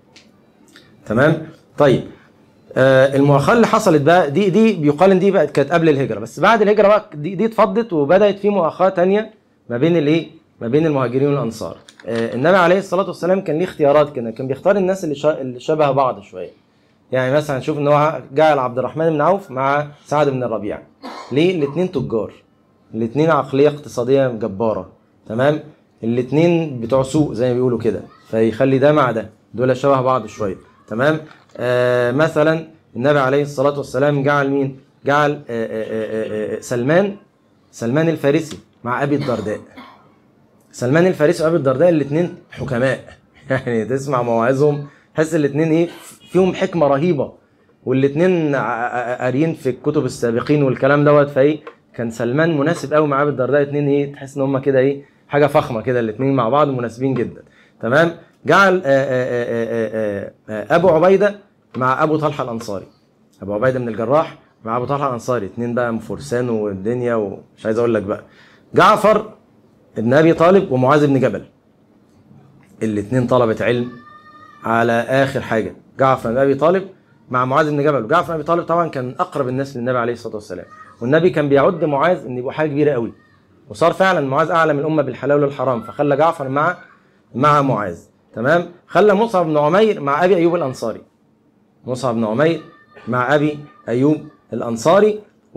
تمام؟ طيب آه المؤاخاه اللي حصلت بقى دي دي بيقال ان دي بقت كانت قبل الهجره، بس بعد الهجره بقى دي دي اتفضت وبدات في مؤاخاه ثانيه ما بين الايه؟ ما بين المهاجرين والانصار. آه النبي عليه الصلاه والسلام كان ليه اختيارات كده، كان بيختار الناس اللي اللي شبه بعض شويه. يعني مثلا نشوف ان هو جعل عبد الرحمن بن عوف مع سعد بن الربيع. ليه؟ الاثنين تجار، الاثنين عقليه اقتصاديه جباره، تمام، الاثنين بتوع سوق زي ما بيقولوا كده، فيخلي ده مع ده، دول شبه بعض شويه، تمام. آه مثلا النبي عليه الصلاه والسلام جعل مين؟ جعل آه آه آه سلمان سلمان الفارسي مع ابي الدرداء. سلمان الفارسي وابي الدرداء الاثنين حكماء يعني تسمع مواعظهم تحس الاثنين ايه؟ فيهم حكمه رهيبه، والاثنين قاريين في الكتب السابقين والكلام دوت. فايه كان سلمان مناسب قوي مع ابي الدرداء، اثنين ايه؟ تحس ان هم كده ايه؟ حاجه فخمه كده، الاثنين مع بعض مناسبين جدا، تمام. جعل آآ آآ آآ ابو عبيده مع ابو طلحه الانصاري. ابو عبيده بن الجراح مع ابو طلحه الانصاري، اثنين بقى فرسان والدنيا، ومش عايز اقول لك بقى. جعفر ابن ابي طالب ومعاذ بن جبل، الاثنين طلبه علم على اخر حاجه. جعفر بن ابي طالب مع معاذ بن جبل. وجعفر بن ابي طالب طبعا كان اقرب الناس للنبي عليه الصلاه والسلام، والنبي كان بيعد معاذ ان يبقى حاجه كبيره قوي، وصار فعلا معاذ اعلم الامه بالحلال والحرام، فخلى جعفر مع مع معاذ، تمام. خلى مصعب بن عمير مع ابي ايوب الانصاري. مصعب بن عمير مع ابي ايوب الانصاري.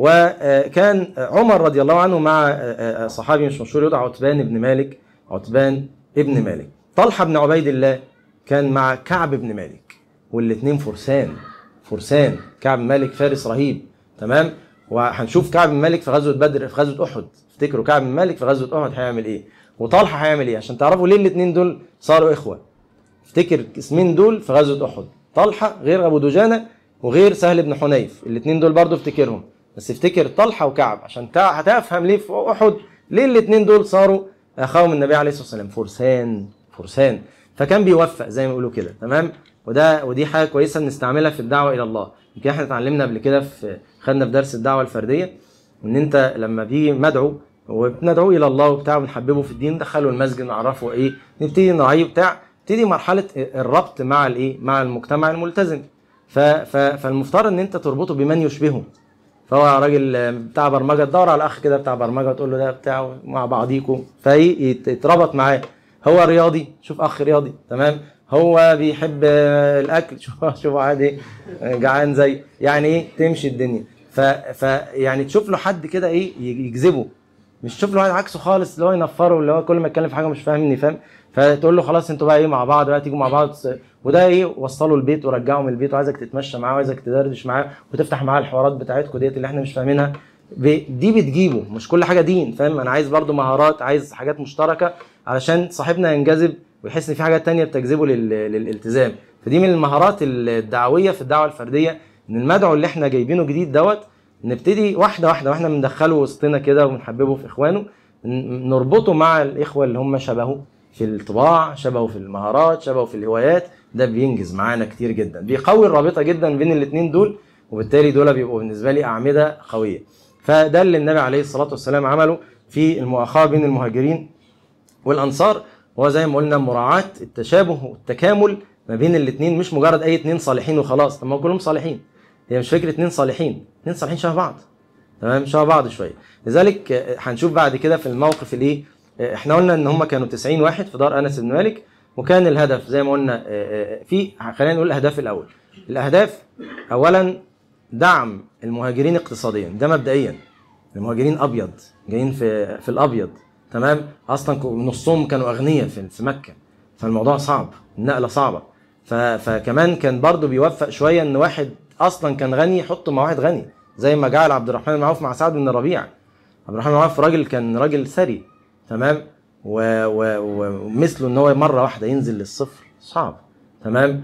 وكان عمر رضي الله عنه مع صحابي مش مشهور يدعى عتبان بن مالك، عتبان ابن مالك. طلحه بن عبيد الله كان مع كعب بن مالك، والاثنين فرسان فرسان. كعب بن مالك فارس رهيب، تمام. وهنشوف كعب بن مالك في غزوه بدر، في غزوه احد. افتكروا كعب بن مالك في غزوه احد هيعمل ايه، وطلحه هيعمل ايه، عشان تعرفوا ليه الاثنين دول صاروا اخوه. افتكر اسمين دول في غزوه احد، طلحه غير ابو دجانه وغير سهل بن حنيف، الاثنين دول برضو افتكرهم. بس افتكر طلحه وكعب عشان هتفهم ليه في احد ليه الاثنين دول صاروا اخاهم النبي عليه الصلاه والسلام. فرسان فرسان. فكان بيوفق زي ما يقولوا كده، تمام. وده ودي حاجه كويسه نستعملها في الدعوه الى الله. يمكن احنا اتعلمنا قبل كده في خدنا في درس الدعوه الفرديه ان انت لما بيجي مدعو وبندعوه الى الله وبتاع ونحببه في الدين، ندخله المسجد نعرفه ايه، نبتدي نراعيه بتاع، تبتدي مرحله الربط مع الايه، مع المجتمع الملتزم. فالمفترض ان انت تربطه بمن يشبهه. فهو راجل بتاع برمجه، تدور على اخ كده بتاع برمجه وتقول له ده بتاعه مع بعضيكم، فيتربط معاه. هو رياضي، شوف اخ رياضي، تمام. هو بيحب الاكل، شوف شوف عادي جعان زي يعني ايه، تمشي الدنيا. ف يعني تشوف له حد كده ايه يجذبه، مش تشوف له واحد عكسه خالص اللي هو ينفره، اللي هو كل ما يتكلم في حاجه مش فاهمني، فاهم. فتقول له خلاص انتوا بقى ايه مع بعض بقى، تيجوا مع بعض. وده ايه، وصله البيت ورجعه من البيت، وعايزك تتمشى معاه وعايزك تدردش معاه وتفتح معاه الحوارات بتاعتكم ديت اللي احنا مش فاهمينها. دي بتجيبه، مش كل حاجه دين، فاهم. انا عايز برضو مهارات، عايز حاجات مشتركه علشان صاحبنا ينجذب ويحس ان في حاجات تانية بتجذبه للالتزام. فدي من المهارات الدعويه في الدعوه الفرديه، ان المدعو اللي احنا جايبينه جديد دوت نبتدي واحده واحده واحنا بندخله وسطنا كده وبنحببه في اخوانه، نربطه مع الاخوه اللي هم شبهه في الطباع، شبهه في المهارات، شبهه في الهوايات. ده بينجز معانا كتير جدا، بيقوي الرابطه جدا بين الاثنين دول، وبالتالي دول بيبقوا بالنسبه لي اعمده قويه. فده اللي النبي عليه الصلاه والسلام عمله في المؤاخاه بين المهاجرين والانصار. هو زي ما قلنا مراعاه التشابه والتكامل ما بين الاثنين، مش مجرد اي اثنين صالحين وخلاص. طب ما كلهم صالحين، هي مش فكره اثنين صالحين، اثنين صالحين شبه بعض، تمام، شبه بعض شويه. لذلك هنشوف بعد كده في الموقف الايه، احنا قلنا ان هم كانوا تسعين واحد في دار انس بن مالك، وكان الهدف زي ما قلنا في، خلينا نقول الاهداف الاول. الاهداف اولا دعم المهاجرين اقتصاديا، ده مبدئيا. المهاجرين ابيض جايين في في الابيض، تمام. اصلا نصهم كانوا اغنياء في في مكه، فالموضوع صعب، النقله صعبه. فكمان كان برضو بيوفق شويه ان واحد اصلا كان غني يحطه مع واحد غني، زي ما جعل عبد الرحمن بن عوف مع سعد بن الربيع. عبد الرحمن بن عوف راجل كان راجل ثري، تمام، ومثله ان هو مره واحده ينزل للصفر صعب، تمام.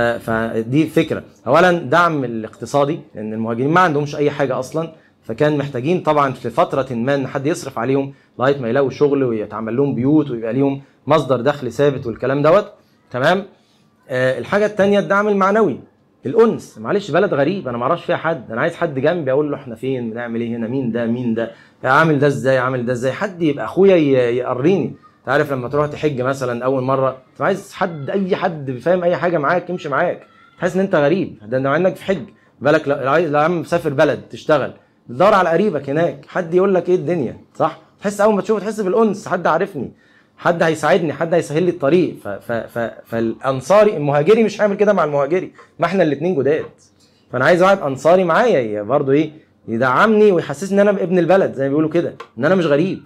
فدي فكره. اولا دعم الاقتصادي، لان المهاجرين ما عندهمش اي حاجه اصلا، فكان محتاجين طبعا في فتره ما ان حد يصرف عليهم لغايه ما يلاقوا شغل ويتعمل لهم بيوت ويبقى ليهم مصدر دخل ثابت والكلام دوت، تمام. آه الحاجه الثانيه الدعم المعنوي، الانس. معلش بلد غريب انا ما اعرفش فيها حد، انا عايز حد جنبي اقول له احنا فين، بنعمل ايه هنا، مين ده مين ده، عامل ده ازاي، عامل ده ازاي، حد يبقى اخويا يقريني. تعرف لما تروح تحج مثلا اول مره، انت عايز حد، اي حد فاهم اي حاجه معاك يمشي معاك، تحس ان انت غريب. ده انت عندك في حج بالك، لو عايز يا عم مسافر بلد تشتغل، بتدور على قريبك هناك، حد يقول لك ايه الدنيا، صح. تحس اول ما تشوفه تحس بالانس، حد عارفني، حد هيساعدني، حد هيسهل لي الطريق. ف ف ف فالانصاري المهاجري مش هيعمل كده مع المهاجري، ما احنا الاثنين جداد. فانا عايز واحد انصاري معايا برضه ايه، يدعمني ويحسسني ان انا ابن البلد زي ما بيقولوا كده، ان انا مش غريب.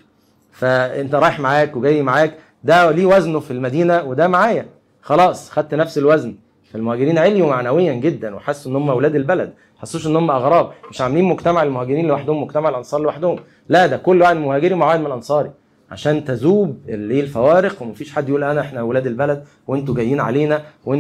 فانت رايح معاك وجاي معاك، ده ليه وزنه في المدينه وده معايا، خلاص خدت نفس الوزن. فالمهاجرين عليوا معنويا جدا وحسوا ان هم اولاد البلد، ما حسوش ان هم اغراب، مش عاملين مجتمع المهاجرين لوحدهم مجتمع الانصار لوحدهم، لا ده كل واحد مهاجري مع واحد من الانصاري، عشان تذوب اللي الفوارق، ومفيش حد يقول انا احنا اولاد البلد وانتوا جايين علينا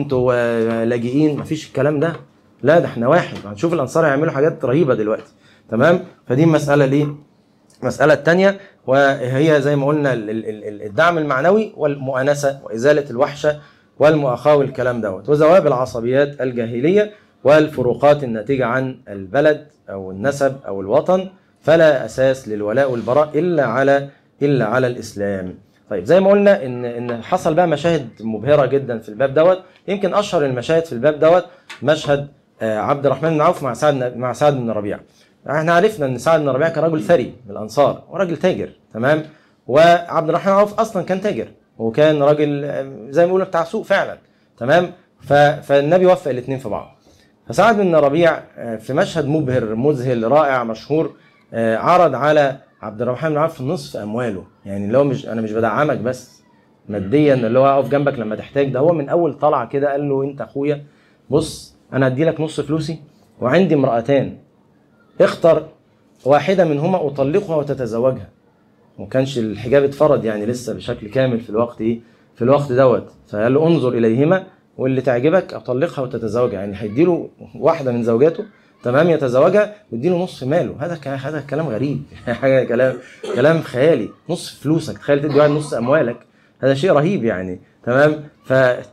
وانتوا لاجئين، مفيش الكلام ده، لا ده احنا واحد. هنشوف الانصار هيعملوا حاجات رهيبه دلوقتي، تمام. فدي المساله الايه، المساله الثانيه، وهي زي ما قلنا الدعم المعنوي والمؤانسه وازاله الوحشه والمؤاخاه والكلام دوت، وذواب العصبيات الجاهليه والفروقات الناتجه عن البلد او النسب او الوطن، فلا اساس للولاء والبراء الا على الا على الاسلام. طيب زي ما قلنا ان ان حصل بقى مشاهد مبهره جدا في الباب دوت. يمكن اشهر المشاهد في الباب دوت مشهد عبد الرحمن بن عوف مع سعد مع سعد بن ربيعه. احنا عرفنا ان سعد بن ربيعه كان رجل ثري من الانصار وراجل تاجر، تمام. وعبد الرحمن بن عوف اصلا كان تاجر وكان راجل زي ما بيقولوا بتاع سوق فعلا، تمام. فالنبي وفق الاثنين في بعض. فسعد بن ربيع في مشهد مبهر مذهل رائع مشهور عرض على عبد الرحمن بن عوف نصف امواله، يعني اللي هو مش انا مش بدعمك بس ماديا اللي هو اقف جنبك لما تحتاج، ده هو من اول طلعه كده قال له انت اخويا بص انا ادي لك نص فلوسي وعندي امرأتان اختر واحده منهما اطلقها وتتزوجها. وما كانش الحجاب اتفرض يعني لسه بشكل كامل في الوقت ايه في الوقت دوت، فقال له انظر اليهما واللي تعجبك اطلقها وتتزوجها، يعني هيديله واحده من زوجاته تمام يتزوجها ويديله نصف ماله. هذا هذا كلام غريب حاجه كلام كلام خيالي. نصف فلوسك، تخيل تدي واحد نص اموالك، هذا شيء رهيب يعني تمام. ف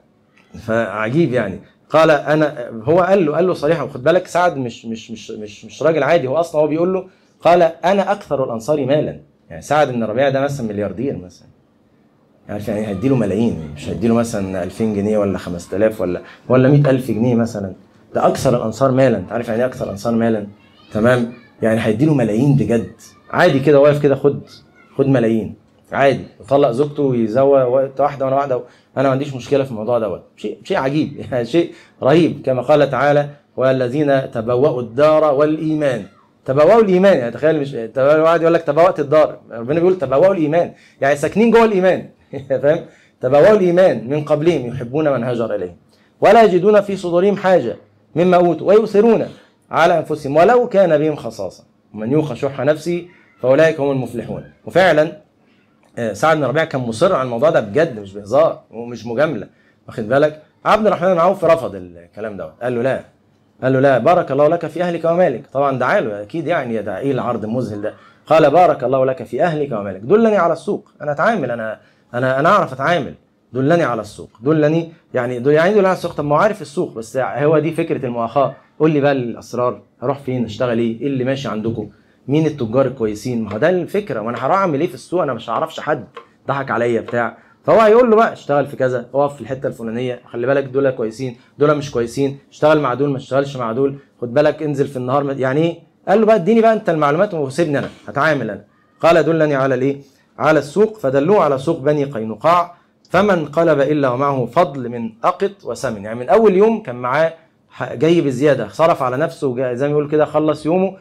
فعجيب يعني. قال انا هو قال له قال له صريحه، وخد بالك سعد مش مش مش مش مش راجل عادي، هو اصلا هو بيقول له قال انا اكثر الانصار مالا. يعني سعد بن ربيعه ده مثلا ملياردير مثلا، يعني يعني هيديله ملايين، مش هيديله مثلا ألفين جنيه ولا خمسة آلاف ولا ولا مئة ألف جنيه مثلا، ده اكثر الانصار مالا. انت عارف يعني ايه اكثر الانصار مالا تمام؟ يعني هيديله ملايين بجد عادي كده، واقف كده خد خد ملايين عادي، وطلق زوجته ويزوج واحده وانا واحده، انا ما عنديش مشكله في الموضوع دوت. شيء شيء عجيب يعني شيء رهيب، كما قال تعالى والذين تبوأوا الدار والايمان. تبوأوا الايمان، يعني تخيل مش واحد يقول لك تبوأت الدار، ربنا بيقول تبوأوا الايمان، يعني ساكنين جوه الايمان فاهم؟ تبوأوا الايمان من قبلهم يحبون من هاجر اليهم ولا يجدون في صدورهم حاجه مما اوتوا ويؤثرون على انفسهم ولو كان بهم خصاصه ومن يوق شح نفسه فاولئك هم المفلحون. وفعلا سعد بن ربيعه كان مصر على الموضوع ده بجد، مش بهزار ومش مجامله، واخد بالك؟ عبد الرحمن بن عوف رفض الكلام دوت، قال له لا قال له لا بارك الله لك في اهلك ومالك. طبعا دعا له اكيد يعني، ده ايه العرض المذهل ده؟ قال بارك الله لك في اهلك ومالك، دلني على السوق، انا اتعامل، انا انا انا اعرف اتعامل، دلني على السوق، دلني يعني دل يعني دلني على السوق. طب ما هو عارف السوق، بس هو دي فكره المؤاخاه، قول لي بقى الاسرار، هروح فين، اشتغل ايه، ايه اللي ماشي عندكم، مين التجار الكويسين، ما هو ده الفكره، وانا هروح اعمل ايه في السوق، انا مش هعرفش حد ضحك عليا بتاع. فهو هيقول له بقى اشتغل في كذا، اقف في الحته الفلانيه، خلي بالك دول كويسين دول مش كويسين، اشتغل مع دول ما اشتغلش مع دول، خد بالك انزل في النهار يعني ايه. قال له بقى اديني بقى انت المعلومات وسيبني انا هتعامل انا. قال دلني على الايه؟ على السوق، فدلوه على سوق بني قينقاع، فمن قلب الا ومعه فضل من اقط وسمن. يعني من اول يوم كان معاه جاي بزياده، صرف على نفسه زي ما يقول كده، خلص يومه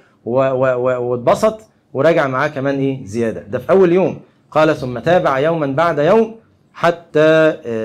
واتبسط وراجع معاه كمان ايه زياده، ده في اول يوم. قال ثم تابع يوما بعد يوم حتى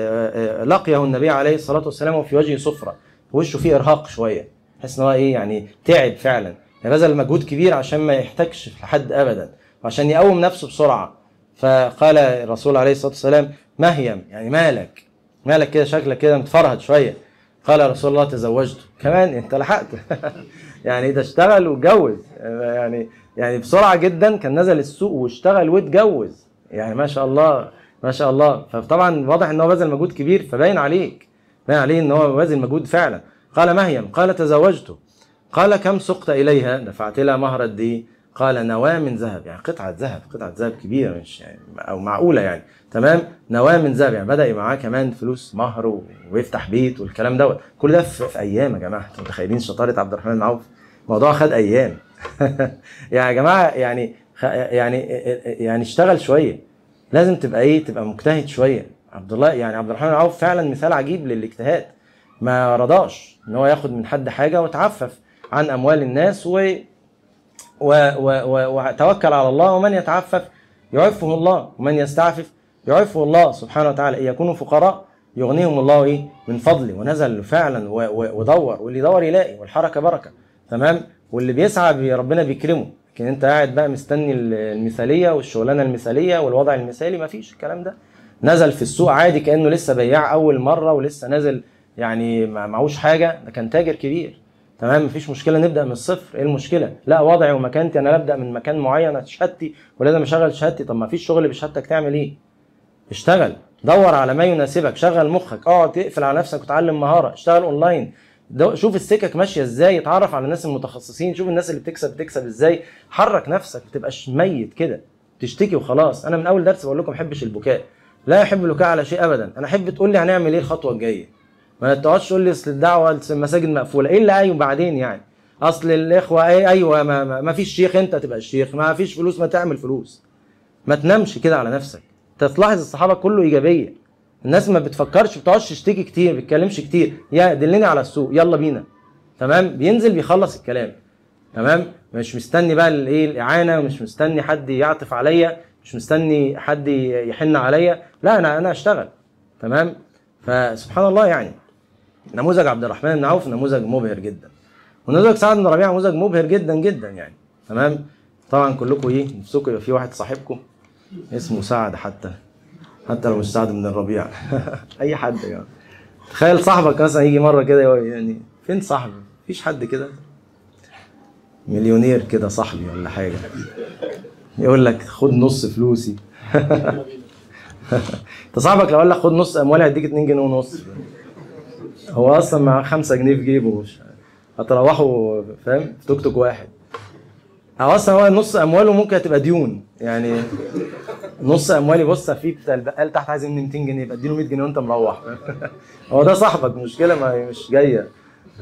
لقيه النبي عليه الصلاه والسلام وفي وجهه صفرة، وشه فيه ارهاق شويه، تحس ان هو ايه يعني تعب فعلا، يعني بذل مجهود كبير عشان ما يحتاجش لحد ابدا وعشان يقوم نفسه بسرعه. فقال الرسول عليه الصلاه والسلام مهيم، يعني مالك مالك كده شكلك كده متفرهد شويه. قال رسول الله تزوجته، كمان انت لحقت يعني ده اشتغل واتجوز، يعني يعني بسرعه جدا كان نزل السوق واشتغل واتجوز، يعني ما شاء الله ما شاء الله. فطبعا واضح ان هو بذل مجهود كبير، فباين عليك باين عليه ان هو بذل مجهود فعلا. قال مهيم، قال تزوجته، قال كم سقت اليها، دفعت لها مهر قد ايه؟ قال نواه من ذهب، يعني قطعه ذهب، قطعه ذهب كبيره مش يعني او معقوله يعني تمام، نواه من ذهب، يعني بدا معاه كمان فلوس مهر ويفتح بيت والكلام دوت، كل ده في, في ايام يا جماعه. انتوا متخيلين شطاره عبد الرحمن بن عوف؟ الموضوع خد ايام يعني يا جماعه، يعني يعني يعني اشتغل شويه، لازم تبقى ايه، تبقى مجتهد شويه. عبد الله يعني عبد الرحمن بن عوف فعلا مثال عجيب للاجتهاد، ما رضاش ان هو ياخد من حد حاجه وتعفف عن اموال الناس و وتوكل على الله، ومن يتعفف يعفه الله ومن يستعفف يعفه الله سبحانه وتعالى. إن يكونوا فقراء يغنيهم الله ايه من فضله. ونزل فعلا ودور، واللي يدور يلاقي، والحركه بركه تمام، واللي بيسعى ربنا بيكرمه. لكن انت قاعد بقى مستني المثاليه والشغلانه المثاليه والوضع المثالي، ما فيش الكلام ده. نزل في السوق عادي كانه لسه بياع اول مره ولسه نازل، يعني معهوش حاجه، ده كان تاجر كبير تمام. مفيش مشكله نبدا من الصفر، ايه المشكله؟ لا وضعي ومكانتي، انا ببدا من مكان معين، شهادتي ولازم اشغل شهادتي. طب ما فيش شغل بشهادتك تعمل ايه؟ اشتغل، دور على ما يناسبك، شغل مخك، اقعد تقفل على نفسك وتعلم مهاره، اشتغل اونلاين، شوف السكك ماشيه ازاي، اتعرف على الناس المتخصصين، شوف الناس اللي بتكسب بتكسب ازاي، حرك نفسك، ما تبقاش ميت كده تشتكي وخلاص. انا من اول درس بقول لكم ما احبش البكاء، لا احب البكاء على شيء ابدا. انا احب تقول لي هنعمل ايه الخطوه الجايه، ما تقعدش تقول لي اصل الدعوه المساجد مقفوله، ايه اللي ايوه بعدين يعني، اصل الاخوه ايه ايوه ما, ما, ما فيش شيخ انت تبقى الشيخ، ما فيش فلوس ما تعمل فلوس، ما تنامش كده على نفسك. تلاحظ الصحابه كله ايجابيه، الناس ما بتفكرش، ما بتقعدش تشتكي كتير، ما بتتكلمش كتير، يا دلني على السوق يلا بينا، تمام، بينزل بيخلص الكلام، تمام، مش مستني بقى الايه الاعانه، ومش مستني حد يعطف عليا، مش مستني حد يحن عليا، لا انا انا اشتغل. تمام. فسبحان الله يعني نموذج عبد الرحمن بن عوف نموذج مبهر جدا، ونموذج سعد بن ربيعه نموذج مبهر جدا جدا يعني. تمام. طبعا كلكم ايه نفسكم يبقى في واحد صاحبكم اسمه سعد، حتى حتى لو مش سعد بن الربيع اي حد يعني. تخيل صاحبك مثلا يجي مره كده، يعني فين صاحبي؟ مفيش حد كده مليونير كده صاحبي ولا حاجه يقول لك خد نص فلوسي انت صاحبك لو قال لك خد نص اموالي هيديك اتنين جنيه ونص، هو اصلا مع خمسة جنيه في جيبه، هتروحوا فاهم في توك توك واحد. او اصلا هو نص امواله ممكن تبقى ديون، يعني نص اموالي بص في بتاع البقال تحت عايز مني ميتين جنيه، يبقى اديله مية جنيه وانت مروح هو ده صاحبك، مشكله ما هي مش جايه. ف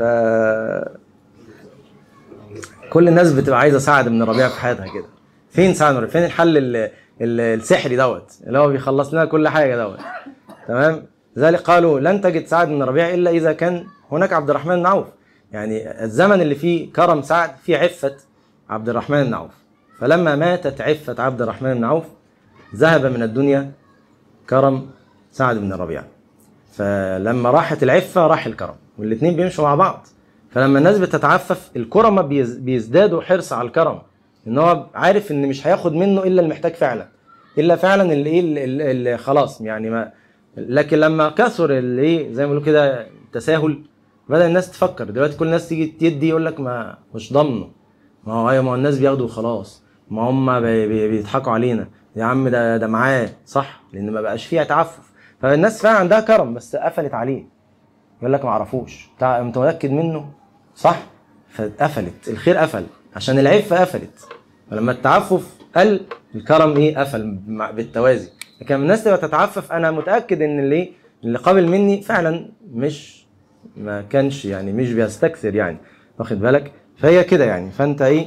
كل الناس بتبقى عايزه سعد بن ربيعه في حياتها كده. فين سعد بن ربيعه؟ فين الحل ال ال السحري دوت اللي هو بيخلص لنا كل حاجه دوت؟ تمام. لذلك قالوا لن تجد سعد بن ربيعه الا اذا كان هناك عبد الرحمن بن عوف. يعني الزمن اللي فيه كرم سعد فيه عفه عبد الرحمن بن عوف. فلما ماتت عفه عبد الرحمن بن عوف ذهب من الدنيا كرم سعد بن ربيعه. فلما راحت العفه راح الكرم، والاثنين بيمشوا مع بعض. فلما الناس بتتعفف الكرمه بيزدادوا حرص على الكرم، ان هو عارف ان مش هياخد منه الا المحتاج فعلا، الا فعلا اللي ايه اللي خلاص يعني ما. لكن لما كثر اللي ايه زي ما بيقولوا كده التساهل، بدأ الناس تفكر. دلوقتي كل الناس تيجي تدي يقول لك ما مش ضامنه، ما هو ايوه ما هو الناس بياخدوا وخلاص، ما هم بي بي بيضحكوا علينا يا عم، ده ده معاه صح، لان ما بقاش فيها تعفف. فالناس فعلا عندها كرم بس قفلت عليه، يقول لك ما اعرفوش، انت متاكد منه صح؟ فاتقفلت الخير، قفل عشان العفه قفلت. فلما التعفف قل الكرم ايه قفل بالتوازي. لكن الناس تبقى تتعفف انا متاكد ان اللي اللي قابل مني فعلا مش ما كانش يعني مش بيستكثر يعني، واخد بالك؟ فهي كده يعني. فانت ايه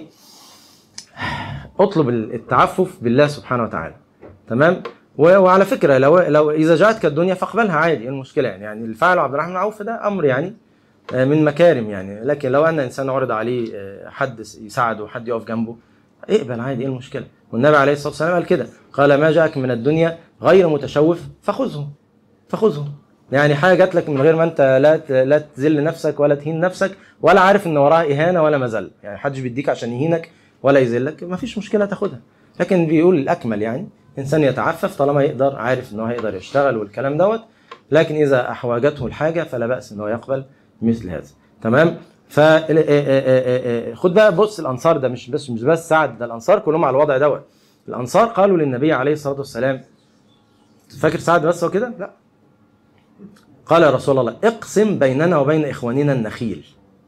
اطلب التعفف بالله سبحانه وتعالى. تمام. وعلى فكره لو لو اذا جاءتك الدنيا فاقبلها عادي، ايه المشكله يعني؟ يعني الفعل عبد الرحمن بن عوف ده امر يعني من مكارم يعني. لكن لو ان انسان عرض عليه حد يساعده، حد يقف جنبه، اقبل عادي، ايه المشكله؟ والنبي عليه الصلاه والسلام قال كده، قال ما جاءك من الدنيا غير متشوف فخذه فخذه. يعني حاجه جات لك من غير ما انت لا لا تذل نفسك ولا تهين نفسك، ولا عارف ان وراها اهانه ولا مذل، يعني حدش بيديك عشان يهينك ولا يذلك، ما فيش مشكله تاخدها. لكن بيقول الاكمل يعني انسان يتعفف طالما يقدر، عارف ان هو هيقدر يشتغل والكلام دوت. لكن اذا احوجته الحاجه فلا باس ان هو يقبل مثل هذا. تمام. ف خد بقى بص الانصار ده مش بس مش بس سعد، ده الانصار كلهم على الوضع دوت. الانصار قالوا للنبي عليه الصلاه والسلام، فاكر سعد بس هو كده؟ لا، قال يا رسول الله اقسم بيننا وبين اخواننا النخيل.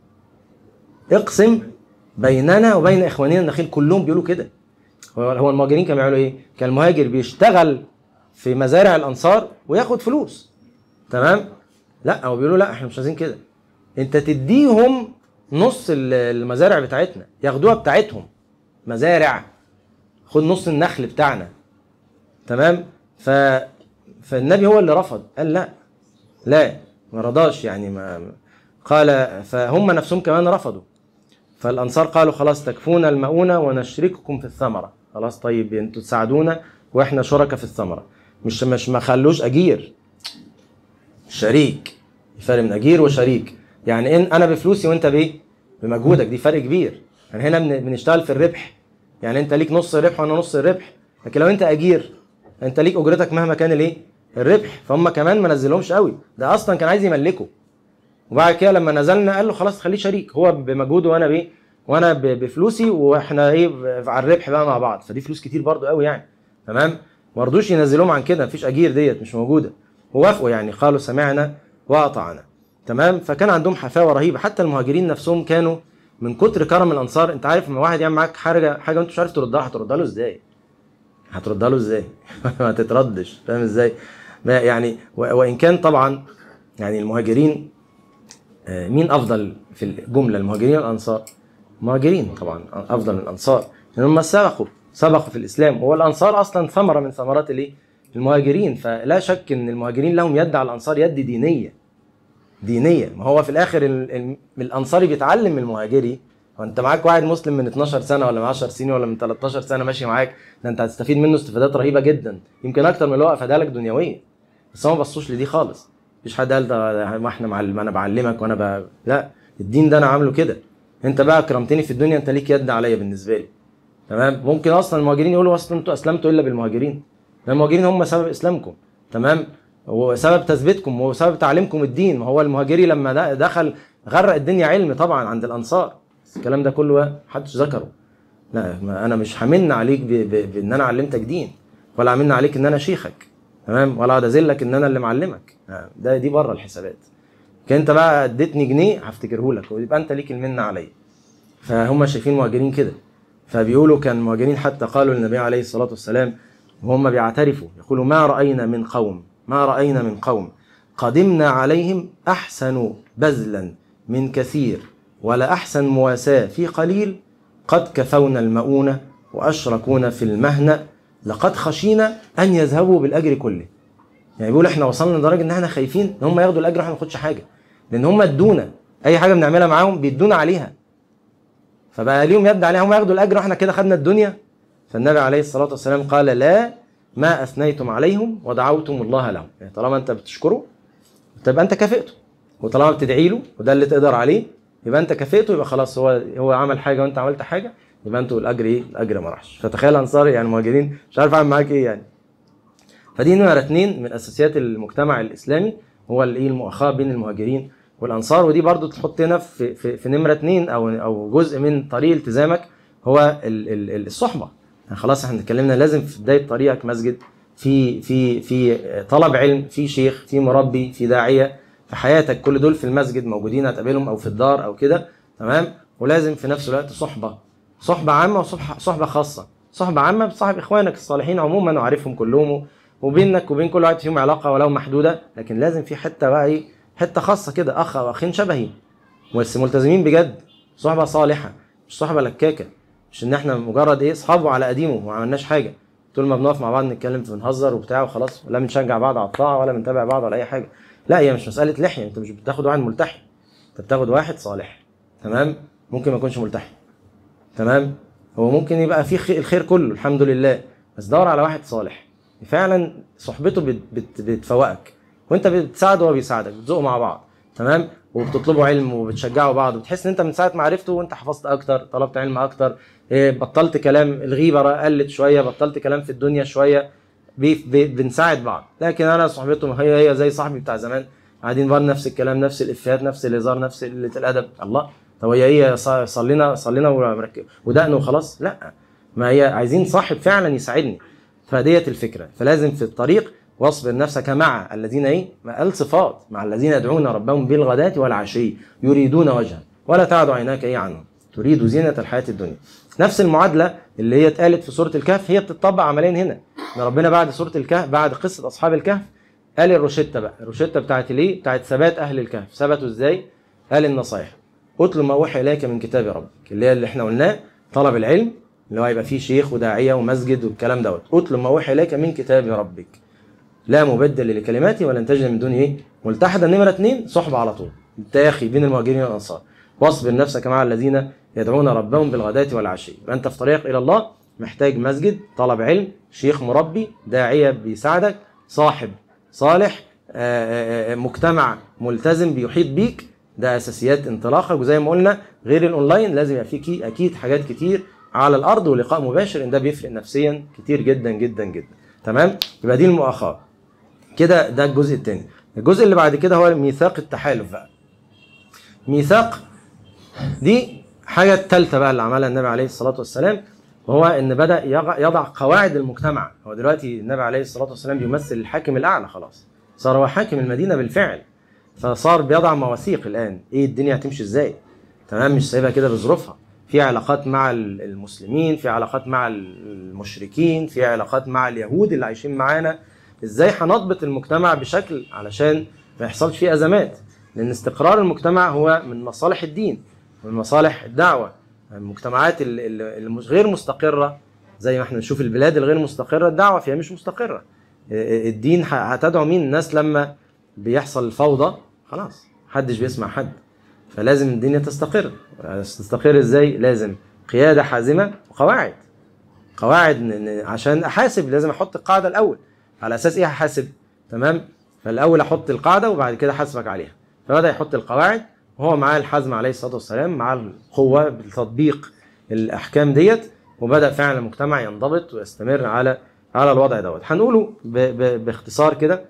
اقسم بيننا وبين اخواننا النخيل. كلهم بيقولوا كده. هو المهاجرين كانوا بيعملوا ايه؟ كان المهاجر بيشتغل في مزارع الانصار وياخد فلوس. تمام؟ لا، هو بيقولوا لا احنا مش عايزين كده، انت تديهم نص المزارع بتاعتنا، ياخدوها بتاعتهم مزارع، خد نص النخل بتاعنا. تمام. ف فالنبي هو اللي رفض، قال لا لا ما رضاش يعني، ما قال. فهم نفسهم كمان رفضوا. فالانصار قالوا خلاص تكفونا المؤونه ونشرككم في الثمره. خلاص طيب انتوا تساعدونا واحنا شركاء في الثمره، مش مش ما خلوش اجير، شريك. فرق من اجير وشريك، يعني ان انا بفلوسي وانت بايه؟ بمجهودك، دي فرق كبير. يعني هنا بنشتغل في الربح، يعني انت ليك نص الربح وانا نص الربح. لكن لو انت اجير انت ليك اجرتك مهما كان الايه؟ الربح. فهم كمان ما نزلهمش قوي، ده اصلا كان عايز يملكه. وبعد كده لما نزلنا قال له خلاص خليه شريك، هو بمجهوده وانا بايه؟ وانا بفلوسي، واحنا ايه على الربح بقى مع بعض. فدي فلوس كتير برضو قوي يعني. تمام. ما رضوش ينزلوهم عن كده، مفيش اجير ديت مش موجوده. ووافقوا يعني، قالوا سمعنا واطعنا. تمام. فكان عندهم حفاوه رهيبه. حتى المهاجرين نفسهم كانوا من كتر كرم الانصار. انت عارف لما واحد يعمل معاك حاجه حاجه وانت مش عارف تردها، هتردها له ازاي؟ هتردها له ازاي؟ ما تتردش، فاهم ازاي؟ يعني وان كان طبعا يعني المهاجرين مين افضل في الجمله؟ المهاجرين والانصار؟ المهاجرين طبعا افضل من الانصار، لان هم سبقوا سبقوا في الاسلام. هو الانصار اصلا ثمره من ثمرات الايه؟ المهاجرين. فلا شك ان المهاجرين لهم يد على الانصار يد دينيه. دينيه. ما هو في الاخر الانصاري بيتعلم من المهاجري. وانت معاك واحد مسلم من اتناشر سنه ولا من عشر سنين ولا من تلتاشر سنه ماشي معاك، ده انت هتستفيد منه استفادات رهيبه جدا، يمكن اكتر من اللي هو افادها لك دنيويا. بس هم ما بصوش لدي خالص. مفيش حد قال ده ما احنا معلم انا بعلمك وانا ب... لا، الدين ده انا عامله كده. انت بقى كرمتني في الدنيا، انت ليك يد عليا بالنسبه لي. تمام. ممكن اصلا المهاجرين يقولوا اصلا انتوا اسلمتوا الا بالمهاجرين. المهاجرين هم سبب اسلامكم. تمام. وسبب تثبيتكم وسبب تعليمكم الدين. ما هو المهاجري لما دخل غرق الدنيا علم طبعا عند الانصار. الكلام ده كله محدش ذكره. لا، ما انا مش همن عليك بان انا علمتك دين، ولا همن عليك ان انا شيخك. تمام. ولا اقعد اذلك ان انا اللي معلمك. ده دي بره الحسابات. كان انت بقى اديتني جنيه هفتكره لك ويبقى انت ليك المنه عليا. فهم شايفين مهاجرين كده. فبيقولوا كان مهاجرين حتى قالوا للنبي عليه الصلاه والسلام وهم بيعترفوا، يقولوا ما راينا من قوم ما راينا من قوم قدمنا عليهم احسن بذلا من كثير ولا احسن مواساه في قليل، قد كفونا المؤونه واشركونا في المهنه، لقد خشينا ان يذهبوا بالاجر كله. يعني بيقول احنا وصلنا لدرجه ان احنا خايفين ان هم ياخدوا الاجر واحنا ما ناخدش حاجه، لان هم ادونا اي حاجه بنعملها معاهم بيدونا عليها، فبقى ليهم يد عليها، هم ياخدوا الاجر واحنا كده خدنا الدنيا. فالنبي عليه الصلاه والسلام قال لا، ما اثنيتم عليهم ودعوتم الله لهم. يعني طالما انت بتشكره تبقى انت كافئته، وطالما بتدعي له وده اللي تقدر عليه يبقى انت كافئته، يبقى خلاص هو هو عمل حاجه وانت عملت حاجه، يبقى انتوا الاجر ايه؟ الاجر ما راحش. فتخيل انصاري يعني مهاجرين مش عارف اعمل معاك ايه يعني. فدي نمره اثنين من اساسيات المجتمع الاسلامي، هو الايه؟ المؤاخاه بين المهاجرين والانصار. ودي برضو تحط هنا في في, في نمره اثنين او او جزء من طريق التزامك، هو ال ال الصحبه. يعني خلاص احنا اتكلمنا لازم في بدايه طريقك مسجد، في في في طلب علم، في شيخ، في مربي، في داعيه في حياتك، كل دول في المسجد موجودين هتقابلهم او في الدار او كده. تمام. ولازم في نفس الوقت صحبه، صحبه عامه وصحبه صحبه خاصه. صحبه عامه بتصاحب اخوانك الصالحين عموما وعارفهم كلهم، وبينك وبين كل واحد فيهم علاقه ولو محدوده، لكن لازم في حته بقى ايه؟ حته خاصه كده، اخ او اخين شبهي بس ملتزمين بجد، صحبه صالحه مش صحبه لكاكه، مش ان احنا مجرد ايه؟ اصحابه على قديمه وما عملناش حاجه، طول ما بنقف مع بعض نتكلم بنهزر وبتاع وخلاص، لا بنشجع بعض على الطاعه ولا بنتابع بعض ولا اي حاجه. لا، هي مش مساله لحيه، انت مش بتاخد واحد ملتحي، انت بتاخد واحد صالح. تمام. ممكن ما يكونش ملتحي، تمام، هو ممكن يبقى فيه الخير كله الحمد لله، بس دور على واحد صالح فعلا صحبته بت بت بتفوقك، وانت بتساعده وهو بيساعدك، بتزقوا مع بعض. تمام. وبتطلبوا علم وبتشجعوا بعض، وبتحس ان انت من ساعه ما عرفته وانت حفظت اكتر، طلبت علم اكتر، بطلت كلام الغيبه قلت شويه، بطلت كلام في الدنيا شويه، بنساعد بعض. لكن انا صحبته هي هي زي صاحبي بتاع زمان، قاعدين بقى نفس الكلام، نفس الافيهات، نفس الهزار، نفس قله الادب. الله، طب هي ايه؟ صلينا صلينا ودقنا وخلاص؟ لا، ما هي عايزين صاحب فعلا يساعدني. فديت الفكره. فلازم في الطريق واصبر نفسك مع الذين ايه؟ ما قال صفات، مع الذين يدعون ربهم بالغداة والعشي يريدون وجهه ولا تعد عيناك ايه عنهم تريد زينة الحياة الدنيا. نفس المعادلة اللي هي اتقالت في سورة الكهف هي بتطبق عمليا هنا. ان ربنا بعد سورة الكهف، بعد قصة اصحاب الكهف، قال الروشتة بقى، الروشتة بتاعت الايه؟ بتاعت ثبات اهل الكهف. ثبتوا ازاي؟ قال النصايح: اتل ما اوحي اليك من كتاب ربك، اللي هي اللي احنا قلناه، طلب العلم اللي هو هيبقى فيه شيخ وداعية ومسجد والكلام دوت. اتل ما اوحي اليك من كتاب ربك لا مبدل لكلماتي ولن تجد من دونه ايه؟ ملتحدا. نمرة اتنين صحبة على طول، التاخي بين المهاجرين والانصار. واصبر نفسك مع الذين يدعون ربهم بالغداة والعشي. يبقى انت في طريق الى الله محتاج مسجد، طلب علم، شيخ مربي، داعية بيساعدك، صاحب صالح، آآ آآ مجتمع ملتزم بيحيط بيك. ده اساسيات انطلاقك. وزي ما قلنا غير الاونلاين لازم يبقى فيه اكيد حاجات كتير على الارض ولقاء مباشر، ان ده بيفرق نفسيا كتير جدا جدا جدا. تمام. يبقى دي المؤاخاة كده. ده الجزء الثاني. الجزء اللي بعد كده هو ميثاق التحالف بقى. ميثاق دي حاجة الثالثة بقى اللي عملها النبي عليه الصلاة والسلام، وهو ان بدأ يضع قواعد المجتمع. هو دلوقتي النبي عليه الصلاة والسلام بيمثل الحاكم الأعلى، خلاص صار هو حاكم المدينة بالفعل، فصار بيضع مواثيق الآن ايه الدنيا هتمشي ازاي. تمام. مش سايبها كده بظروفها، في علاقات مع المسلمين، في علاقات مع المشركين، في علاقات مع اليهود اللي عايشين معانا. ازاي هنضبط المجتمع بشكل علشان ما يحصلش فيه ازمات، لان استقرار المجتمع هو من مصالح الدين ومن مصالح الدعوه. المجتمعات الغير مستقره زي ما احنا نشوف البلاد الغير مستقره الدعوه فيها مش مستقره. الدين هتدعو مين؟ الناس لما بيحصل الفوضى خلاص محدش بيسمع حد، فلازم الدنيا تستقر. تستقر ازاي؟ لازم قيادة حازمة وقواعد. قواعد عشان احاسب لازم احط القاعدة الاول. على اساس ايه هحاسب؟ تمام؟ فالاول احط القاعدة وبعد كده احاسبك عليها. فبدأ يحط القواعد وهو معاه الحزم عليه الصلاة والسلام، مع القوة بتطبيق الاحكام ديت، وبدأ فعلا المجتمع ينضبط ويستمر على على الوضع دوت. هنقوله باختصار كده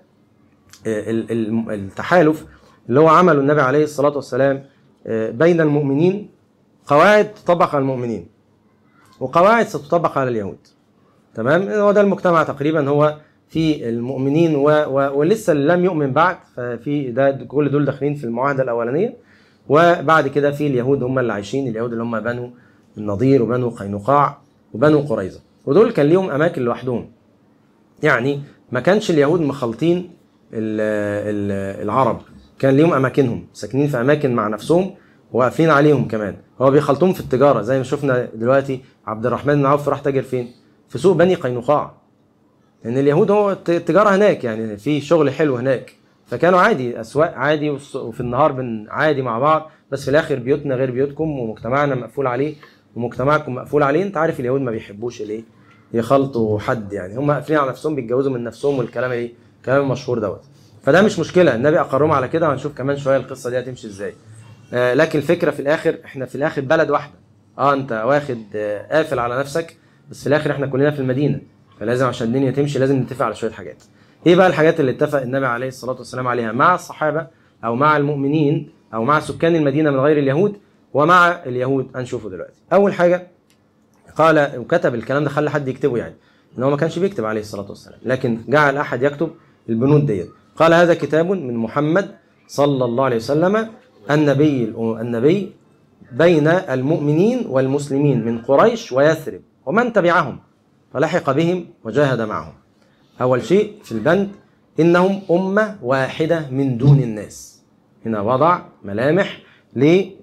التحالف اللي هو عمله النبي عليه الصلاة والسلام بين المؤمنين، قواعد تطبق على المؤمنين وقواعد ستطبق على اليهود. تمام؟ هو ده المجتمع تقريبا، هو في المؤمنين و... و... ولسه اللي لم يؤمن بعد، ففي ده كل دول داخلين في المعاهدة الأولانية، وبعد كده في اليهود هم اللي عايشين، اليهود اللي هم بنو النضير وبنو قينقاع وبنو قريظة، ودول كان ليهم أماكن لوحدهم. يعني ما كانش اليهود مخلطين العرب، كان ليهم أماكنهم، ساكنين في أماكن مع نفسهم وقافلين عليهم كمان. هو بيخلطوهم في التجارة، زي ما شفنا دلوقتي عبد الرحمن بن عوف راح تاجر فين؟ في سوق بني قينقاع. لأن يعني اليهود هو التجارة هناك، يعني في شغل حلو هناك، فكانوا عادي أسواق عادي، وفي النهار بن عادي مع بعض، بس في الآخر بيوتنا غير بيوتكم ومجتمعنا مقفول عليه ومجتمعكم مقفول عليه. أنت عارف اليهود ما بيحبوش الإيه؟ يخلطوا حد، يعني هم قافلين على نفسهم، بيتجوزوا من نفسهم والكلام إيه؟ الكلام المشهور دوت. فده مش مشكلة، النبي أقرهم على كده، وهنشوف كمان شوية القصة دي هتمشي إزاي. آه لكن الفكرة في الآخر إحنا في الآخر بلد واحدة. أه أنت واخد آه قافل على نفسك، بس في الآخر إحنا كلنا في المدينة، فلازم عشان الدنيا تمشي لازم نتفق على شوية حاجات. إيه بقى الحاجات اللي اتفق النبي عليه الصلاة والسلام عليها مع الصحابة أو مع المؤمنين أو مع سكان المدينة من غير اليهود ومع اليهود؟ هنشوفه دلوقتي. أول حاجة قال، وكتب الكلام ده، خلى حد يكتبه، يعني إن هو ما كانش بيكتب عليه الصلاة والسلام، لكن جعل أحد يكتب البنود ديت. قال: هذا كتاب من محمد صلى الله عليه وسلم النبي النبي بين المؤمنين والمسلمين من قريش ويثرب ومن تبعهم فلحق بهم وجاهد معهم. أول شيء في البند إنهم أمة واحدة من دون الناس. هنا وضع ملامح ل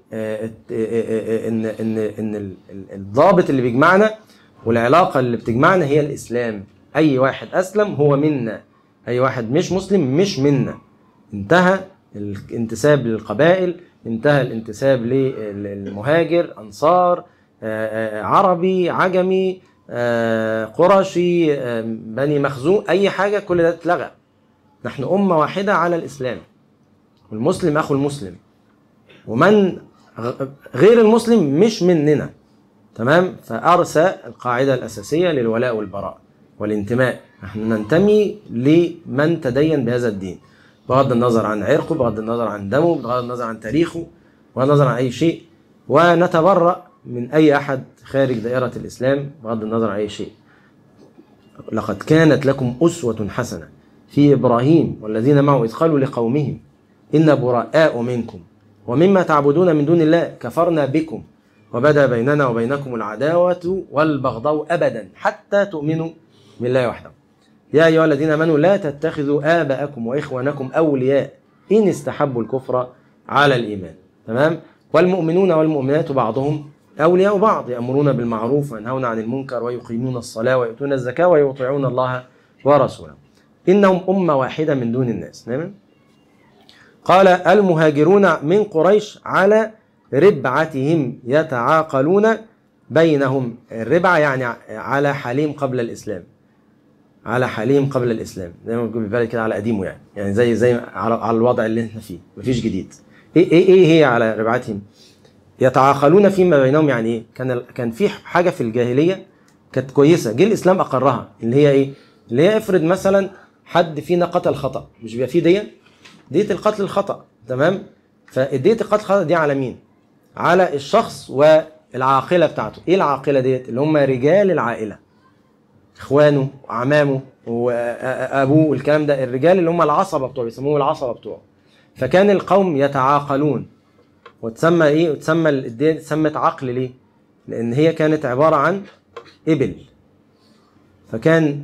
إن إن إن الضابط اللي بيجمعنا والعلاقة اللي بتجمعنا هي الإسلام. أي واحد أسلم هو منا، أي واحد مش مسلم مش منا. انتهى الانتساب للقبائل، انتهى الانتساب للمهاجر، أنصار، عربي، عجمي، قرشي، بني مخزوم، أي حاجة، كل ده اتلغى. نحن أمة واحدة على الإسلام، والمسلم أخو المسلم، ومن غير المسلم مش مننا. تمام؟ فأرسى القاعدة الأساسية للولاء والبراء والانتماء. نحن ننتمي لمن تدين بهذا الدين، بغض النظر عن عرقه، بغض النظر عن دمه، بغض النظر عن تاريخه، بغض النظر عن أي شيء، ونتبرأ من أي أحد خارج دائرة الإسلام بغض النظر عن أي شيء. لقد كانت لكم أسوة حسنة في إبراهيم والذين معه إذ قالوا لقومهم إن براء منكم ومما تعبدون من دون الله كفرنا بكم وبدا بيننا وبينكم العداوة والبغضاء أبدا حتى تؤمنوا بالله وحده. يا أيها الذين آمنوا لا تتخذوا آباءكم وإخوانكم أولياء إن استحبوا الكفر على الإيمان. تمام؟ والمؤمنون والمؤمنات بعضهم أولياء بعض، يأمرون بالمعروف وينهون عن المنكر ويقيمون الصلاة ويؤتون الزكاة ويطيعون الله ورسوله. إنهم أمة واحدة من دون الناس. تمام؟ قال: المهاجرون من قريش على ربعتهم يتعاقلون بينهم. الربعة يعني على حالهم قبل الإسلام، على حالهم قبل الإسلام، زي ما بنقول بالبلد كده على قديمه، يعني يعني زي زي على, على الوضع اللي احنا فيه، مفيش جديد. إيه إيه إيه هي على ربعتهم؟ يتعاقلون فيما بينهم. يعني إيه؟ كان كان في حاجة في الجاهلية كانت كويسة، جه الإسلام أقرها، اللي هي إيه؟ اللي هي افرض مثلا حد فينا قتل خطأ، مش بيبقى فيه دية؟ دية القتل الخطأ. تمام؟ فدية القتل الخطأ دي على مين؟ على الشخص والعاقلة بتاعته. إيه العاقلة ديت؟ اللي هم رجال العائلة، إخوانه وأعمامه وأبوه والكلام ده، الرجال اللي هم العصبة بتوعه، بيسموه العصبة بتوعه. فكان القوم يتعاقلون، وتسمى إيه؟ وتسمى الدية تسمت عقل ليه؟ لأن هي كانت عبارة عن إبل. فكان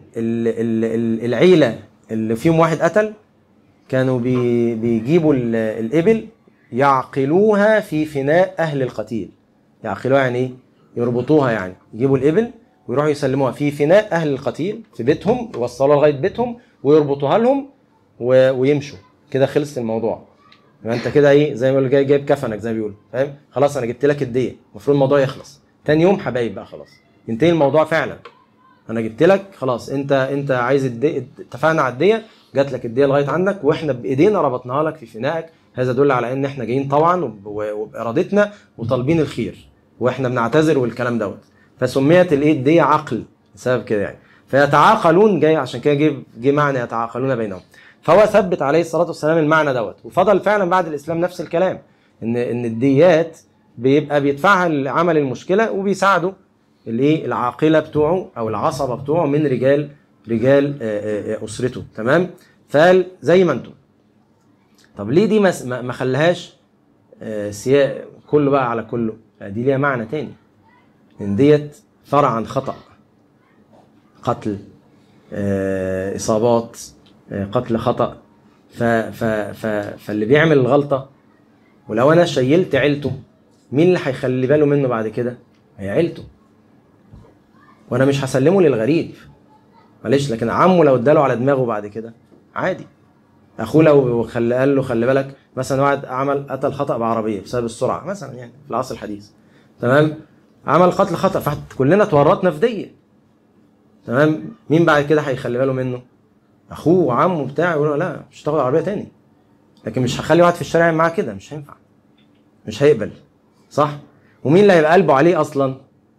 العيلة اللي فيهم واحد قتل كانوا بيجيبوا الإبل يعقلوها في فناء أهل القتيل. يعقلوها يعني إيه؟ يربطوها، يعني يجيبوا الإبل ويروحوا يسلموها في فناء أهل القتيل في بيتهم، يوصلوها لغاية بيتهم ويربطوها لهم ويمشوا كده، خلص الموضوع. يبقى انت كده ايه زي ما بيقولوا جاي جايب كفنك زي ما بيقولوا، فاهم؟ خلاص انا جبت لك الديه، المفروض الموضوع يخلص تاني يوم حبايب بقى، خلاص ينتهي الموضوع فعلا. انا جبت لك خلاص، انت انت عايز الديه، اتفقنا على الديه، جات لك الديه لغايه عندك واحنا بايدينا ربطناها لك في فنائك. هذا يدل على ان احنا جايين طبعا وبارادتنا وطالبين الخير واحنا بنعتذر والكلام دوت. فسميت الايه الديه عقل بسبب كده يعني. فيتعاقلون جاي عشان كده جه جه معنى يتعاقلون بينهم. فهو ثبت عليه الصلاه والسلام المعنى دوت، وفضل فعلا بعد الاسلام نفس الكلام، ان ان الديات بيبقى بيدفعها لعمل المشكله وبيساعدوا الايه العاقله بتوعه او العصبه بتوعه من رجال رجال اسرته. تمام؟ فقال زي ما انتم. طب ليه دي ما خليهاش سياق كله بقى على كله؟ دي ليها معنى تاني، ان ديت فرع عن خطأ، قتل، اصابات، قتل خطأ. ف ف ف فاللي بيعمل الغلطه ولو انا شيلت عيلته، مين اللي هيخلي باله منه بعد كده؟ هي عيلته. وانا مش هسلمه للغريب معلش، لكن عمه لو اداله على دماغه بعد كده عادي. اخوه لو خلى قال له خلي بالك مثلا، واحد عمل قتل خطأ بعربيه بسبب السرعه مثلا يعني في العصر الحديث، تمام؟ عمل قتل خطأ، فكلنا اتورطنا في ديه. تمام؟ مين بعد كده هيخلي باله منه؟ اخوه وعمه بتاعه، يقول له لا مش هتاخد عربيه تاني. لكن مش هخلي واحد في الشارع معاه كده، مش هينفع، مش هيقبل، صح؟ ومين اللي هيبقى قلبه عليه اصلا؟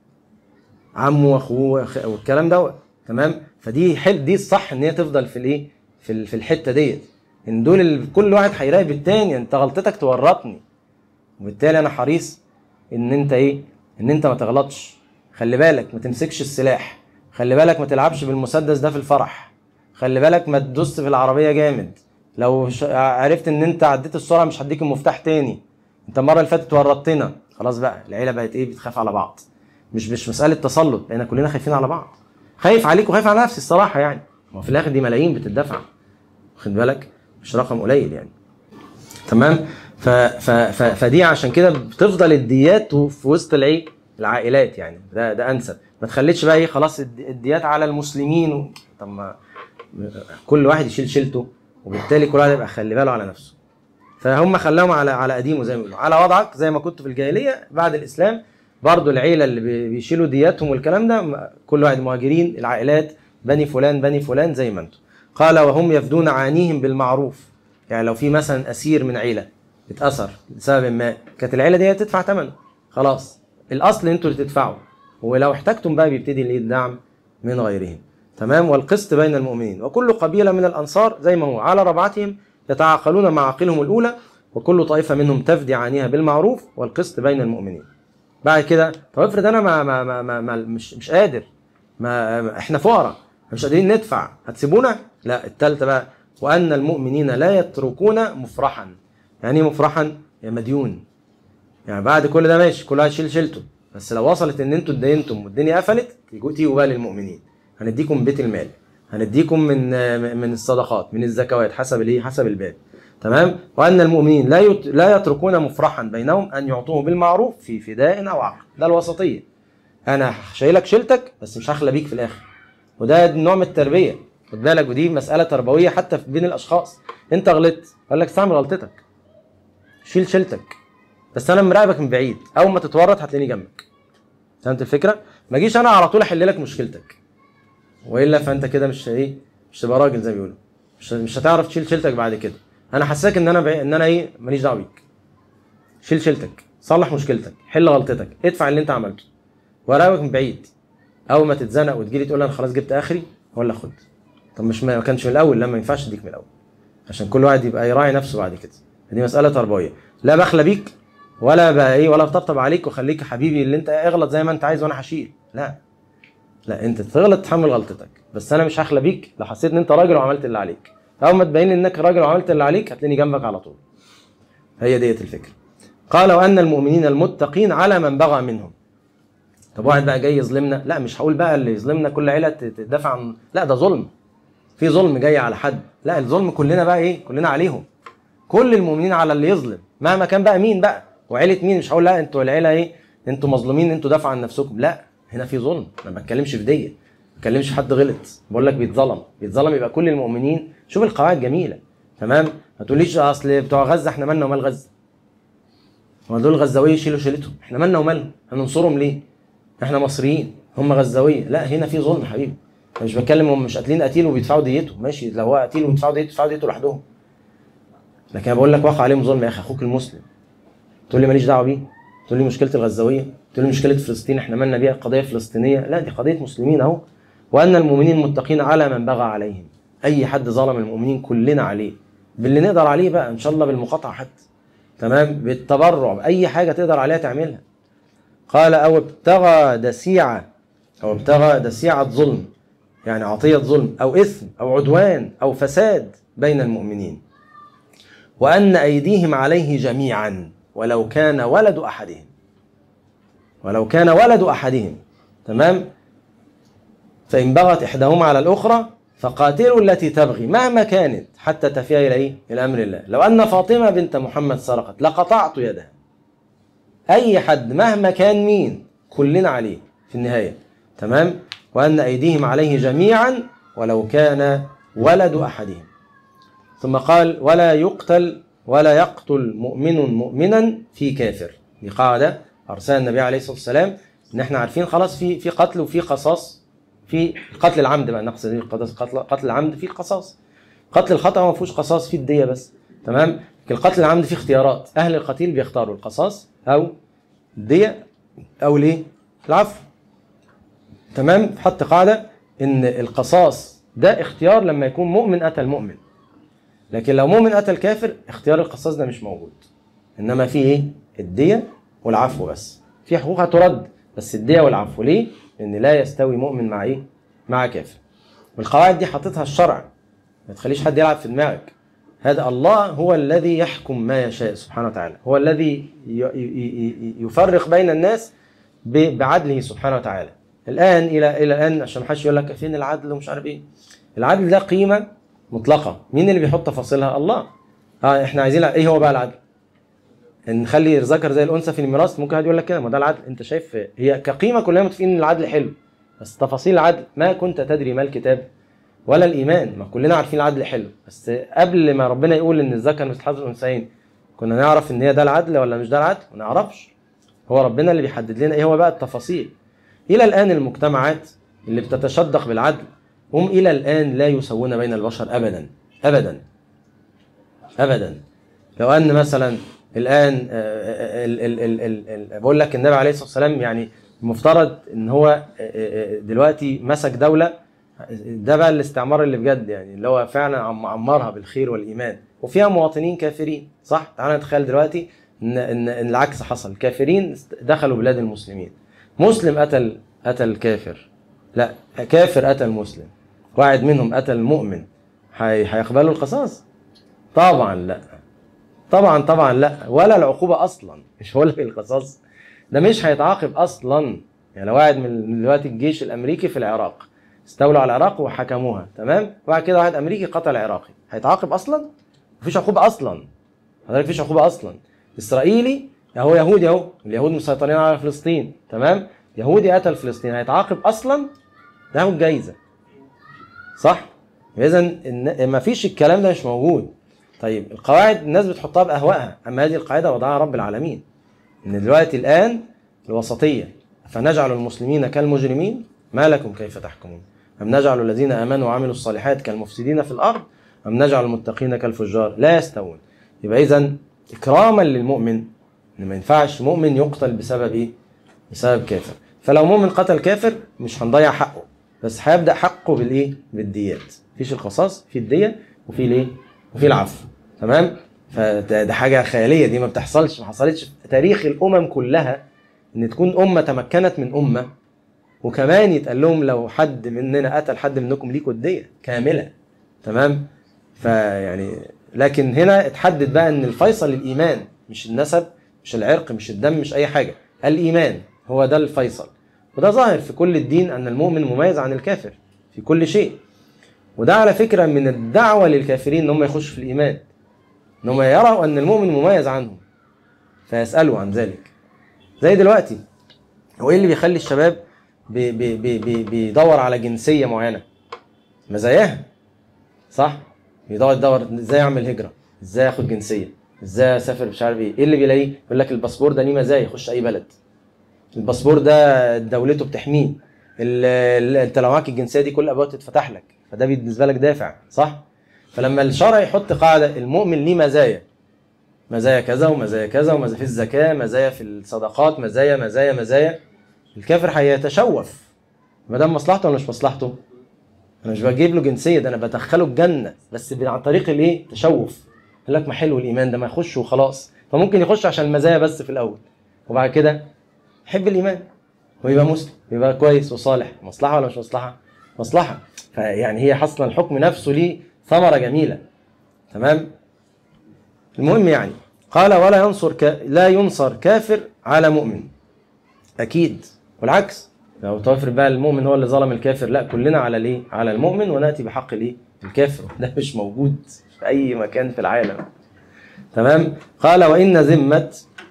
عمه واخوه والكلام دوت. تمام؟ فدي حل دي الصح ان هي تفضل في الايه في في الحته ديت، ان دول اللي كل واحد هيراقب التاني. انت غلطتك تورطني، وبالتالي انا حريص ان انت ايه ان انت ما تغلطش. خلي بالك ما تمسكش السلاح، خلي بالك ما تلعبش بالمسدس ده في الفرح، خلي بالك ما تدوس في العربيه جامد، لو عرفت ان انت عديت السرعه مش هديك المفتاح تاني، انت المره اللي فاتت ورطتنا. خلاص بقى العيله بقت ايه بتخاف على بعض، مش مش مساله تسلط، لان كلنا خايفين على بعض. خايف عليك وخايف على نفسي الصراحه يعني، ما في الاخر دي ملايين بتدفع، واخد بالك؟ مش رقم قليل يعني. تمام؟ ف ف ف فدي عشان كده بتفضل الديات في وسط الايه العائلات يعني، ده ده انسب. ما تخليتش بقى ايه خلاص الديات على المسلمين و... طب ما كل واحد يشيل شيلته، وبالتالي كل واحد يبقى خلي باله على نفسه. فهم خلاهم على على قديمه زي ما بيقولوا، على وضعك زي ما كنت في الجاهليه. بعد الاسلام برضو العيله اللي بيشيلوا دياتهم والكلام ده كل واحد مهاجرين، العائلات بني فلان بني فلان زي ما انتم. قال وهم يفدون عانيهم بالمعروف. يعني لو في مثلا اسير من عيله اتاثر لسبب ما، كانت العيله دي تدفع ثمنه، خلاص الاصل انتوا اللي تدفعوا، ولو احتجتم بقى بيبتدي الدعم من غيرهم. تمام؟ والقسط بين المؤمنين، وكل قبيله من الانصار زي ما هو على ربعتهم يتعاقلون مع عاقلهم الاولى، وكل طائفه منهم تفدي عانيها بالمعروف والقسط بين المؤمنين. بعد كده طب افرض انا ما, ما, ما, ما, ما مش مش قادر، ما احنا فقراء مش قادرين ندفع، هتسيبونا؟ لا. الثالثه بقى وان المؤمنين لا يتركون مفرحا. يعني ايه مفرحا؟ يا مديون، يعني بعد كل ده ماشي كل واحد يشيل شيلته، بس لو وصلت ان انتوا اتدينتم والدنيا قفلت تيجوا بقى للمؤمنين، هنديكم من بيت المال، هنديكم من من الصدقات من الزكوات حسب الايه حسب الباب. تمام؟ وان المؤمنين لا لا يتركون مفرحا بينهم ان يعطوه بالمعروف في فداء او عقد. ده الوسطيه، انا شايلك شيلتك بس مش هخلى بيك في الاخر. وده نوع من التربيه، خد بالك، ودي مساله تربويه حتى بين الاشخاص. انت غلطت، قال لك استعمل غلطتك، شيل شيلتك، بس انا مراقبك من بعيد، اول ما تتورط هتلاقيني جنبك. فهمت الفكره؟ ما اجيش انا على طول احل لك مشكلتك، والا فانت كده مش ايه مش تبقى راجل زي ما بيقولوا، مش مش هتعرف تشيل شيلتك بعد كده. انا حاسسك ان انا بعي... ان انا ايه ماليش دعوه بيك. شيل شيلتك، صلح مشكلتك، حل غلطتك، ادفع اللي انت عملته، وراقبك من بعيد. اول ما تتزنق وتجيلي تقول انا خلاص جبت اخري، ولا خد. طب مش ما كانش من الاول؟ لما ما ينفعش اديك من الاول، عشان كل واحد يبقى يراعي نفسه بعد كده. دي مساله تربويه، لا بخلى بيك ولا بقى ايه ولا بطبطب عليك وخليك يا حبيبي اللي انت اغلط زي ما انت عايز وانا هشيل. لا لا، انت تغلط تحمل غلطتك، بس انا مش هخلى بيك لو حسيت ان انت راجل وعملت اللي عليك. اول ما تبين انك راجل وعملت اللي عليك هتلاقيني جنبك على طول. هي ديت الفكره. قال وان المؤمنين المتقين على من بغى منهم. طب واحد بقى جاي يظلمنا، لا مش هقول بقى اللي يظلمنا كل عيله تدافع عن، لا ده ظلم، في ظلم جاي على حد، لا الظلم كلنا بقى ايه كلنا عليهم، كل المؤمنين على اللي يظلم مهما كان بقى مين بقى وعيله مين. مش هقول لا انتوا العيله ايه انتوا مظلومين انتوا دافعوا عن نفسكم، لا هنا في ظلم. انا ما بتكلمش في ديه، ما بتكلمش في حد غلط، بقول لك بيتظلم بيتظلم يبقى كل المؤمنين. شوف القواعد جميله، تمام؟ ما تقوليش اصل بتوع غزه احنا مالنا ومال غزه. هو دول غزاويه يشيلوا شيلتهم، احنا مالنا ومالهم؟ هننصرهم ليه؟ احنا مصريين، هم غزاويه، لا هنا في ظلم حبيبي. انا مش بتكلم هم مش قاتلين قتيل وبيدفعوا ديته، ماشي لو هو قتيل وبيدفعوا ديته يدفعوا ديته لوحدهم. لكن انا بقول لك وقع عليهم ظلم يا اخي، اخوك المسلم. تقول لي ماليش دعوه بيه، تقول لي مشكله الغزاويه، تقول لي مشكله فلسطين احنا مالنا بيها، قضيه فلسطينيه، لا دي قضيه مسلمين اهو. وان المؤمنين متقين على من بغى عليهم، اي حد ظلم المؤمنين كلنا عليه، باللي نقدر عليه بقى ان شاء الله بالمقاطعه حتى، تمام، بالتبرع باي حاجه تقدر عليها تعملها. قال او ابتغى دسيعه، او ابتغى دسيعه ظلم، يعني عطيه ظلم او اثم او عدوان او فساد بين المؤمنين، وان ايديهم عليه جميعا ولو كان ولد احدهم، ولو كان ولد احدهم، تمام. فان بغت احداهما على الاخرى فقاتلوا التي تبغي مهما كانت حتى تفيء الى ايه؟ الى امر الله. لو ان فاطمه بنت محمد سرقت لقطعت يدها. اي حد مهما كان مين كلنا عليه في النهايه، تمام. وان ايديهم عليه جميعا ولو كان ولد احدهم. ثم قال ولا يقتل ولا يقتل مؤمن مؤمنا في كافر. دي قاعده ارسلها النبي عليه الصلاه والسلام، ان احنا عارفين خلاص في في قتل وفي قصاص. في قتل العمد بقى نقصد قتل قتل العمد في قصاص، قتل الخطأ ما فيهوش قصاص، في الدية بس، تمام. لكن القتل العمد فيه اختيارات، اهل القتيل بيختاروا القصاص او الدية او ليه؟ العفو، تمام. حط قاعدة ان القصاص ده اختيار لما يكون مؤمن قتل مؤمن، لكن لو مؤمن قتل كافر اختيار القصاص ده مش موجود، انما في ايه؟ الدية والعفو بس. في حقوق هترد بس الدية والعفو. ليه؟ لان لا يستوي مؤمن مع ايه؟ مع كافر. والقواعد دي حطتها الشرع، ما تخليش حد يلعب في دماغك. هذا الله هو الذي يحكم ما يشاء سبحانه وتعالى، هو الذي يفرق بين الناس بعدله سبحانه وتعالى. الان الى الى الان عشان ما حدش يقول لك فين العدل ومش عارف ايه، العدل ده قيمه مطلقه، مين اللي بيحط تفاصيلها؟ الله. اه احنا عايزين ايه هو بقى العدل؟ ان نخلي الذكر زي الانثى في الميراث، ممكن حد يقول لك كده، ما ده العدل. انت شايف هي كقيمه كلنا متفقين ان العدل حلو، بس تفاصيل العدل ما كنت تدري ما الكتاب ولا الايمان. ما كلنا عارفين العدل حلو، بس قبل ما ربنا يقول ان الذكر مثل حظ الانثيين كنا نعرف ان هي ده العدل ولا مش ده العدل؟ ما نعرفش. هو ربنا اللي بيحدد لنا ايه هو بقى التفاصيل. الى الان المجتمعات اللي بتتشدق بالعدل هم الى الان لا يسوون بين البشر ابدا ابدا ابدا. لو ان مثلا الان ال ال ال ال ال بقول لك النبي عليه الصلاه والسلام يعني المفترض ان هو دلوقتي مسك دوله، ده بقى الاستعمار اللي بجد، يعني اللي هو فعلا عمرها بالخير والايمان وفيها مواطنين كافرين، صح؟ تعال نتخيل دلوقتي ان ان, إن العكس حصل، كافرين دخلوا بلاد المسلمين، مسلم قتل قتل كافر، لا كافر قتل مسلم، واحد منهم قتل مؤمن، هيقبلوا القصاص؟ طبعا لا، طبعا طبعا لا، ولا العقوبه اصلا، مش هقول لك القصاص ده مش هيتعاقب اصلا. يعني لو واحد من دلوقتي الجيش الامريكي في العراق استولوا على العراق وحكموها، تمام، وبعد كده واحد امريكي قتل عراقي، هيتعاقب اصلا؟ مفيش عقوبه اصلا، حضرتك مفيش عقوبه اصلا. اسرائيلي اهو، يهودي اهو، اليهود مسيطرين على فلسطين، تمام، يهودي قتل فلسطين، هيتعاقب اصلا؟ ده هو الجايزه، صح؟ اذا مفيش الكلام ده، مش موجود. طيب القواعد الناس بتحطها باهوائها، اما هذه القاعده وضعها رب العالمين، ان دلوقتي الان الوسطيه، فنجعل المسلمين كالمجرمين ما لكم كيف تحكمون، أم نجعل الذين آمنوا وعملوا الصالحات كالمفسدين في الأرض أم نجعل المتقين كالفجار لا يستوون. يبقى إذن إكراما للمؤمن إن ما ينفعش مؤمن يقتل بسبب إيه؟ بسبب كافر. فلو مؤمن قتل كافر مش هنضيع حقه، بس هيبدأ حقه بالإيه؟ بالديات. مفيش القصاص، في الدية وفي الإيه؟ وفي العفو، تمام؟ فده حاجة خيالية، دي ما بتحصلش، ما حصلتش في تاريخ الأمم كلها إن تكون أمة تمكنت من أمة وكمان يتقال لهم لو حد مننا قتل حد منكم ليكوا الدية كاملة، تمام. فيعني لكن هنا اتحدد بقى ان الفيصل الايمان، مش النسب، مش العرق، مش الدم، مش اي حاجة، الايمان هو ده الفيصل. وده ظاهر في كل الدين ان المؤمن مميز عن الكافر في كل شيء. وده على فكرة من الدعوة للكافرين ان هم يخشوا في الايمان، ان هم يروا ان المؤمن مميز عنهم فيسألوا عن ذلك. زي دلوقتي هو ايه اللي بيخلي الشباب بي بي بي بيدور على جنسية معينة؟ مزاياها، صح؟ يدور يدور ازاي اعمل هجره، ازاي اخد جنسيه، ازاي اسافر، مش عارف ايه. ايه اللي بيلاقيه؟ يقول لك الباسبور ده ليه مزايا، يخش اي بلد. الباسبور ده دولته بتحميه. انت لو معاك الجنسيه دي كل الابواب تتفتح لك، فده بالنسبه لك دافع، صح؟ فلما الشرع يحط قاعده المؤمن ليه مزايا، مزايا كذا ومزايا كذا ومزايا في الزكاه، مزايا في الصدقات، مزايا مزايا مزايا، الكافر هيتشوف. ما دام مصلحته ولا مش مصلحته؟ انا مش بجيب له جنسيه، ده انا بدخله الجنه، بس عن طريق الايه؟ تشوف. يقول لك ما حلو الايمان ده، ما يخش وخلاص. فممكن يخش عشان المزايا بس في الاول، وبعد كده يحب الايمان ويبقى مسلم، يبقى كويس وصالح. مصلحه ولا مش مصلحه؟ مصلحه. فيعني هي حصلا الحكم نفسه ليه ثمره جميله. تمام. المهم يعني قال ولا ينصر ك... لا ينصر كافر على مؤمن، اكيد. والعكس، لو توافر بقى المؤمن هو اللي ظلم الكافر، لا، كلنا على الايه؟ على المؤمن، وناتي بحق الايه؟ الكافر. ده مش موجود في اي مكان في العالم. تمام. قال وان ذمه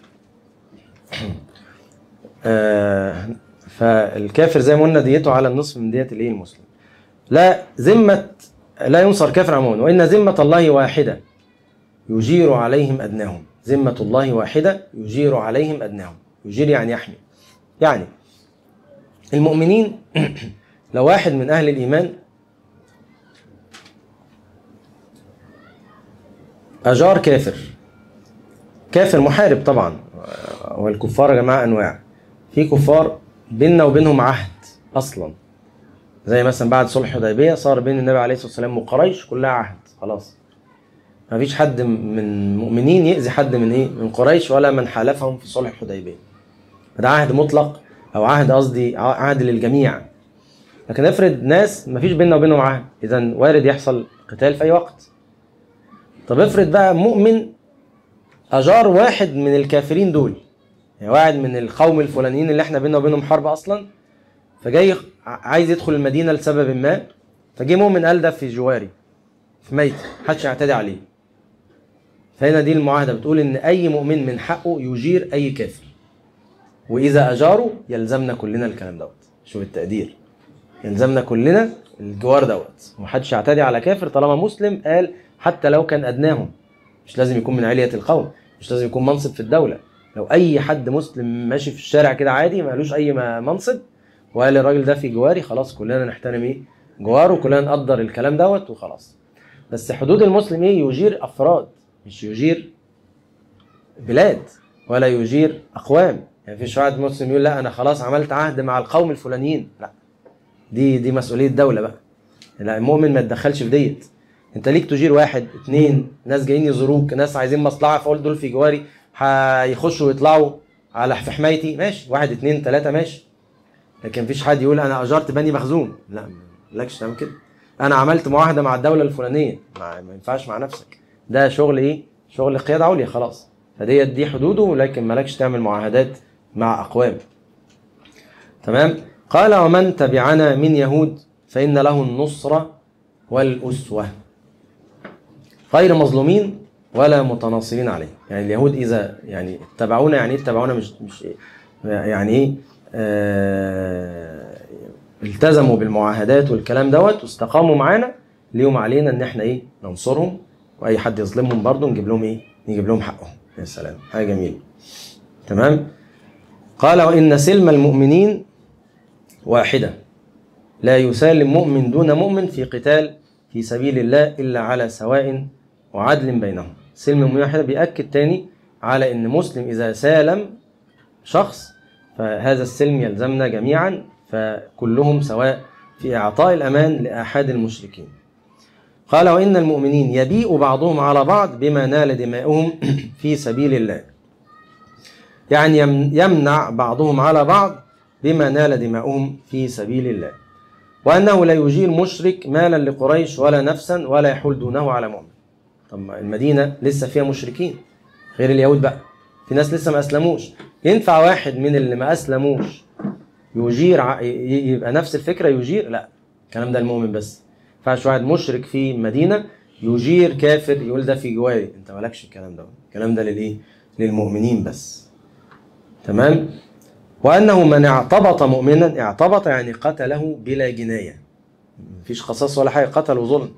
آه فالكافر زي ما قلنا ديته على النصف من دية الايه؟ المسلم. لا ذمه لا ينصر كافر على مؤمن، وان ذمه الله واحده يجير عليهم ادناهم. ذمه الله واحده يجير عليهم ادناهم. يجير يعني يحمي. يعني المؤمنين لو واحد من أهل الإيمان أجار كافر، كافر محارب طبعا، والكفار يا جماعة أنواع. في كفار بيننا وبينهم عهد أصلا، زي مثلا بعد صلح الحديبية صار بين النبي عليه الصلاة والسلام وقريش كلها عهد خلاص. ما فيش حد من المؤمنين يأذي حد من إيه؟ من قريش ولا من حالفهم في صلح الحديبية. ده عهد مطلق، أو عهد قصدي عهد للجميع. لكن افرض ناس ما فيش بيننا وبينهم عهد، إذا وارد يحصل قتال في أي وقت. طب افرض بقى مؤمن أجار واحد من الكافرين دول، يعني واحد من القوم الفلانيين اللي احنا بيننا وبينهم حرب أصلا، فجاي عايز يدخل المدينة لسبب ما، فجي مؤمن قال ده في جواري في ميت، محدش يعتدي عليه. فهنا دي المعاهدة بتقول إن أي مؤمن من حقه يجير أي كافر، وإذا أجاروا يلزمنا كلنا الكلام دوت. شوف التقدير، يلزمنا كلنا الجوار دوت، ومحدش يعتدي على كافر طالما مسلم. قال حتى لو كان أدناهم، مش لازم يكون من علية القوم، مش لازم يكون منصب في الدولة. لو أي حد مسلم ماشي في الشارع كده عادي مالوش أي منصب، وقال الراجل ده في جواري، خلاص كلنا نحترم إيه؟ جواره، وكلنا نقدر الكلام دوت وخلاص. بس حدود المسلم إيه؟ يجير أفراد، مش يجير بلاد ولا يجير أقوام. يعني فيش واحد مسلم يقول لا أنا خلاص عملت عهد مع القوم الفلانيين، لا، دي دي مسؤولية الدولة بقى. لا، المؤمن ما يتدخلش في ديت. انت ليك تجير واحد اتنين، ناس جايين يزوروك، ناس عايزين مصلحة، فقول دول في جواري هيخشوا ويطلعوا على في حمايتي، ماشي، واحد اتنين تلاتة ماشي. لكن مفيش حد يقول انا اجرت بني مخزوم، لا، مالكش تعمل كده. انا عملت معاهدة مع الدولة الفلانية، ما, ما ينفعش مع نفسك، ده شغل ايه؟ شغل قيادة عليا خلاص. فديت دي حدوده، لكن مالكش تعمل معاهدات مع اقوام. تمام. قال ومن تبعنا من يهود فإن له النصرة والأسوة، غير مظلومين ولا متناصرين عليه. يعني اليهود إذا يعني اتبعونا، يعني اتبعونا مش مش يعني ايه؟ آه التزموا بالمعاهدات والكلام دوت واستقاموا معانا، ليهم علينا ان احنا ايه؟ ننصرهم، واي حد يظلمهم برضه نجيب لهم ايه؟ نجيب لهم حقهم. يا سلام، حاجه جميله. تمام. قال وإن سلم المؤمنين واحدة، لا يسالم مؤمن دون مؤمن في قتال في سبيل الله إلا على سواء وعدل بينهم. سلم المؤمنين واحدة بيأكد تاني على إن مسلم إذا سالم شخص فهذا السلم يلزمنا جميعا، فكلهم سواء في إعطاء الأمان لأحد المشركين. قال وإن المؤمنين يبيء بعضهم على بعض بما نال دماؤهم في سبيل الله، يعني يمنع بعضهم على بعض بما نال دماؤهم في سبيل الله. وأنه لا يجير مشرك مالا لقريش ولا نفسا ولا يحول دونه على مؤمن. طب المدينة لسه فيها مشركين غير اليهود بقى، في ناس لسه ما أسلموش. ينفع واحد من اللي ما أسلموش يجير يبقى نفس الفكرة يجير؟ لا، الكلام ده المؤمن بس. ما ينفعش واحد مشرك في مدينة يجير كافر يقول ده في جواري، انت مالكش الكلام ده. الكلام ده للإيه؟ للمؤمنين بس. تمام. وأنه من اعتبط مؤمنا، اعتبط يعني قتله بلا جناية، مفيش قصاص ولا حاجة، قتله ظلم،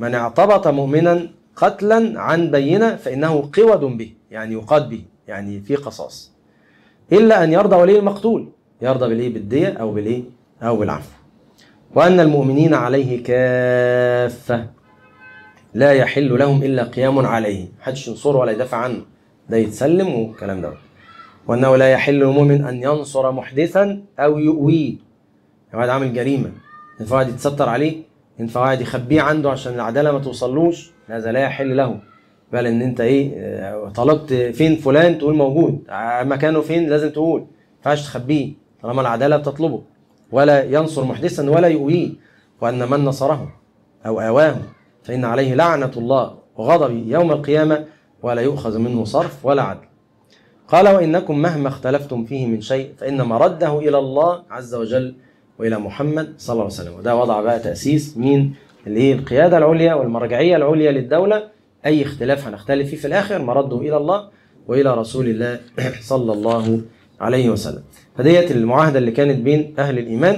من اعتبط مؤمنا قتلا عن بينة فإنه قود به، يعني يقاد به، يعني في قصاص، إلا أن يرضى ولي المقتول، يرضى بالإيه؟ بالدية أو بالإيه؟ أو بالعفو. وأن المؤمنين عليه كافة لا يحل لهم إلا قيام عليه، محدش ينصره ولا يدافع عنه، ده يتسلم والكلام ده. وأنه لا يحل للمؤمن أن ينصر محدثا أو يؤويه، واحد عامل جريمة ينفع واحد يتستر عليه، ينفع واحد يخبيه عنده عشان العدالة ما توصلوش، هذا لا يحل له. بل ان انت ايه طلبت فين فلان تقول موجود، مكانه فين لازم تقول، ما ينفعش تخبيه طالما العدالة بتطلبه. ولا ينصر محدثا ولا يؤويه. وأن من نصره أو آواه فإن عليه لعنة الله وغضبه يوم القيامة ولا يؤخذ منه صرف ولا عدل. قال وإنكم مهما اختلفتم فيه من شيء فإن مرده إلى الله عز وجل وإلى محمد صلى الله عليه وسلم. وده وضع بقى تأسيس مين؟ اللي هي القيادة العليا والمرجعية العليا للدولة. أي اختلاف هنختلف فيه في الآخر مرده إلى الله وإلى رسول الله صلى الله عليه وسلم. فديت المعاهدة اللي كانت بين أهل الإيمان.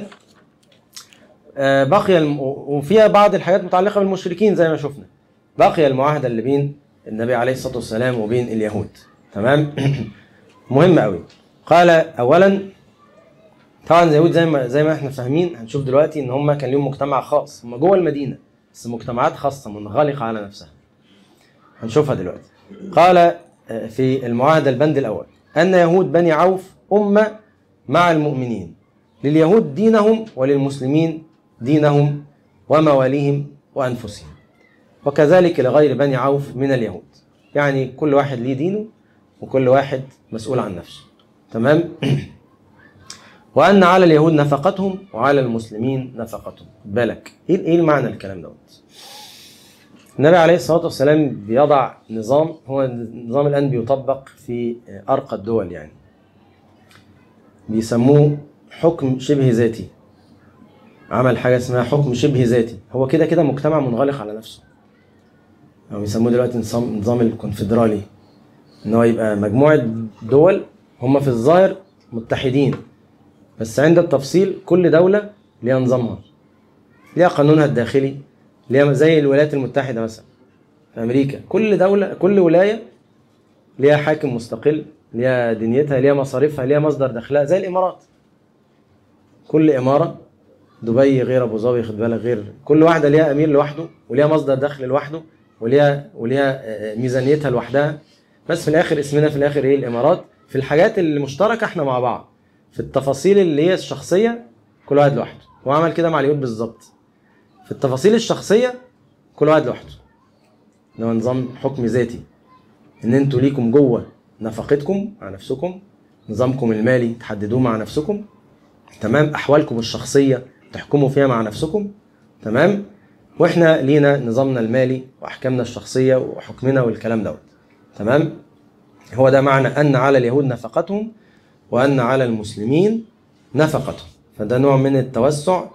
بقي الم... وفيها بعض الحاجات متعلقة بالمشركين زي ما شفنا. بقي المعاهدة اللي بين النبي عليه الصلاة والسلام وبين اليهود. تمام. مهم قوي. قال أولا طبعا اليهود زي ما زي ما احنا فاهمين، هنشوف دلوقتي ان هم كان لهم مجتمع خاص، هم جوه المدينة بس مجتمعات خاصة منغلقة على نفسها، هنشوفها دلوقتي. قال في المعاهدة البند الأول أن يهود بني عوف أمة مع المؤمنين، لليهود دينهم وللمسلمين دينهم ومواليهم وأنفسهم، وكذلك لغير بني عوف من اليهود، يعني كل واحد ليه دينه وكل واحد مسؤول عن نفسه. تمام. وأن على اليهود نفقتهم وعلى المسلمين نفقتهم. بالك إيه إيه المعنى الكلام دوت؟ النبي عليه الصلاة والسلام بيضع نظام، هو النظام الآن بيطبق في أرقى الدول، يعني بيسموه حكم شبه ذاتي. عمل حاجة اسمها حكم شبه ذاتي، هو كده كده مجتمع منغلق على نفسه، أو بيسموه دلوقتي نظام نظام الكونفدرالي، إن هو يبقى مجموعة دول هم في الظاهر متحدين، بس عند التفصيل كل دولة ليها نظامها، ليها قانونها الداخلي، ليها زي الولايات المتحدة مثلا في أمريكا، كل دولة كل ولاية ليها حاكم مستقل، ليها دنيتها، ليها مصاريفها، ليها مصدر دخلها، زي الإمارات. كل إمارة، دبي غير أبو ظبي، خد بالك، غير كل واحدة ليها أمير لوحده وليها مصدر دخل لوحده وليها وليها ميزانيتها لوحدها، بس في الآخر اسمنا في الآخر إيه؟ الإمارات. في الحاجات المشتركة إحنا مع بعض، في التفاصيل اللي هي الشخصية كل واحد لوحده. هو عمل كده مع اليهود بالظبط، في التفاصيل الشخصية كل واحد لوحده. ده نظام حكم ذاتي، ان انتوا ليكم جوه نفقتكم مع نفسكم، نظامكم المالي تحددوه مع نفسكم، تمام، احوالكم الشخصية تحكموا فيها مع نفسكم، تمام، واحنا لينا نظامنا المالي واحكامنا الشخصية وحكمنا والكلام دوت. تمام. هو ده معنى ان على اليهود نفقتهم وان على المسلمين نفقتهم. فده نوع من التوسع،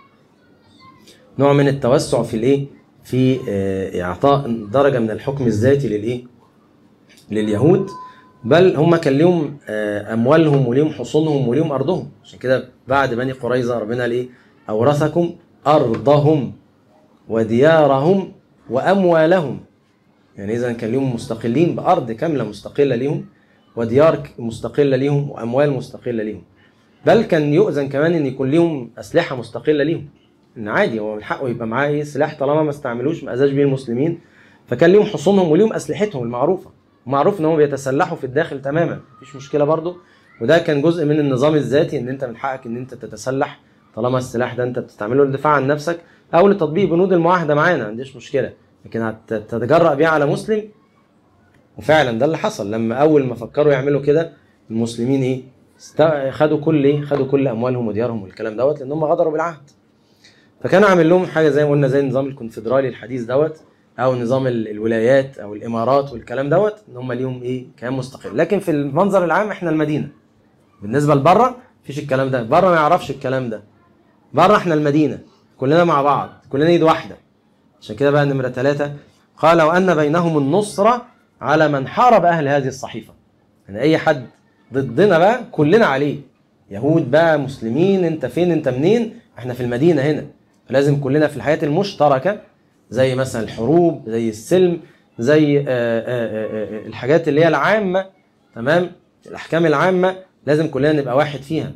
نوع من التوسع في الايه؟ في اعطاء درجه من الحكم الذاتي للايه؟ لليهود. بل هم كان لهم اموالهم وليهم حصونهم وليهم ارضهم، عشان كده بعد بني قريظه ربنا قال ايه؟ اورثكم ارضهم وديارهم واموالهم. يعني اذا كان لهم مستقلين بارض كامله مستقله ليهم، وديار مستقله ليهم، واموال مستقله ليهم. بل كان يؤذن كمان ان يكون ليهم اسلحه مستقله ليهم، ان عادي هو من حقه يبقى معاه ايه؟ سلاح طالما ما استعملوش ما اذاش بيه المسلمين. فكان ليهم حصونهم وليهم اسلحتهم المعروفه، معروف ان هم بيتسلحوا في الداخل تماما، مفيش مشكله برضو. وده كان جزء من النظام الذاتي، ان انت من حقك ان انت تتسلح طالما السلاح ده انت بتستعمله للدفاع عن نفسك او لتطبيق بنود المعاهده معانا، ما عنديش مشكله. لكن هتتجرأ بيه على مسلم؟ وفعلا ده اللي حصل لما اول ما فكروا يعملوا كده المسلمين ايه؟ خدوا كل ايه؟ خدوا كل اموالهم وديارهم والكلام دوت، لان هم غدروا بالعهد. فكان عامل لهم حاجه زي ما قلنا زي النظام الكونفدرالي الحديث دوت، او نظام الولايات او الامارات والكلام دوت، ان هم ليهم ايه؟ كيان مستقل. لكن في المنظر العام احنا المدينه، بالنسبه لبره مفيش الكلام ده، بره ما يعرفش الكلام ده، بره احنا المدينه كلنا مع بعض، كلنا ايد واحده. عشان كده بقى نمره ثلاثة قال وان بينهم النصره على من حارب اهل هذه الصحيفه. يعني اي حد ضدنا بقى كلنا عليه، يهود بقى مسلمين، انت فين انت منين، احنا في المدينه هنا، لازم كلنا في الحياه المشتركه زي مثلا الحروب، زي السلم، زي آآ آآ الحاجات اللي هي العامة، تمام، الأحكام العامة لازم كلنا نبقى واحد فيها.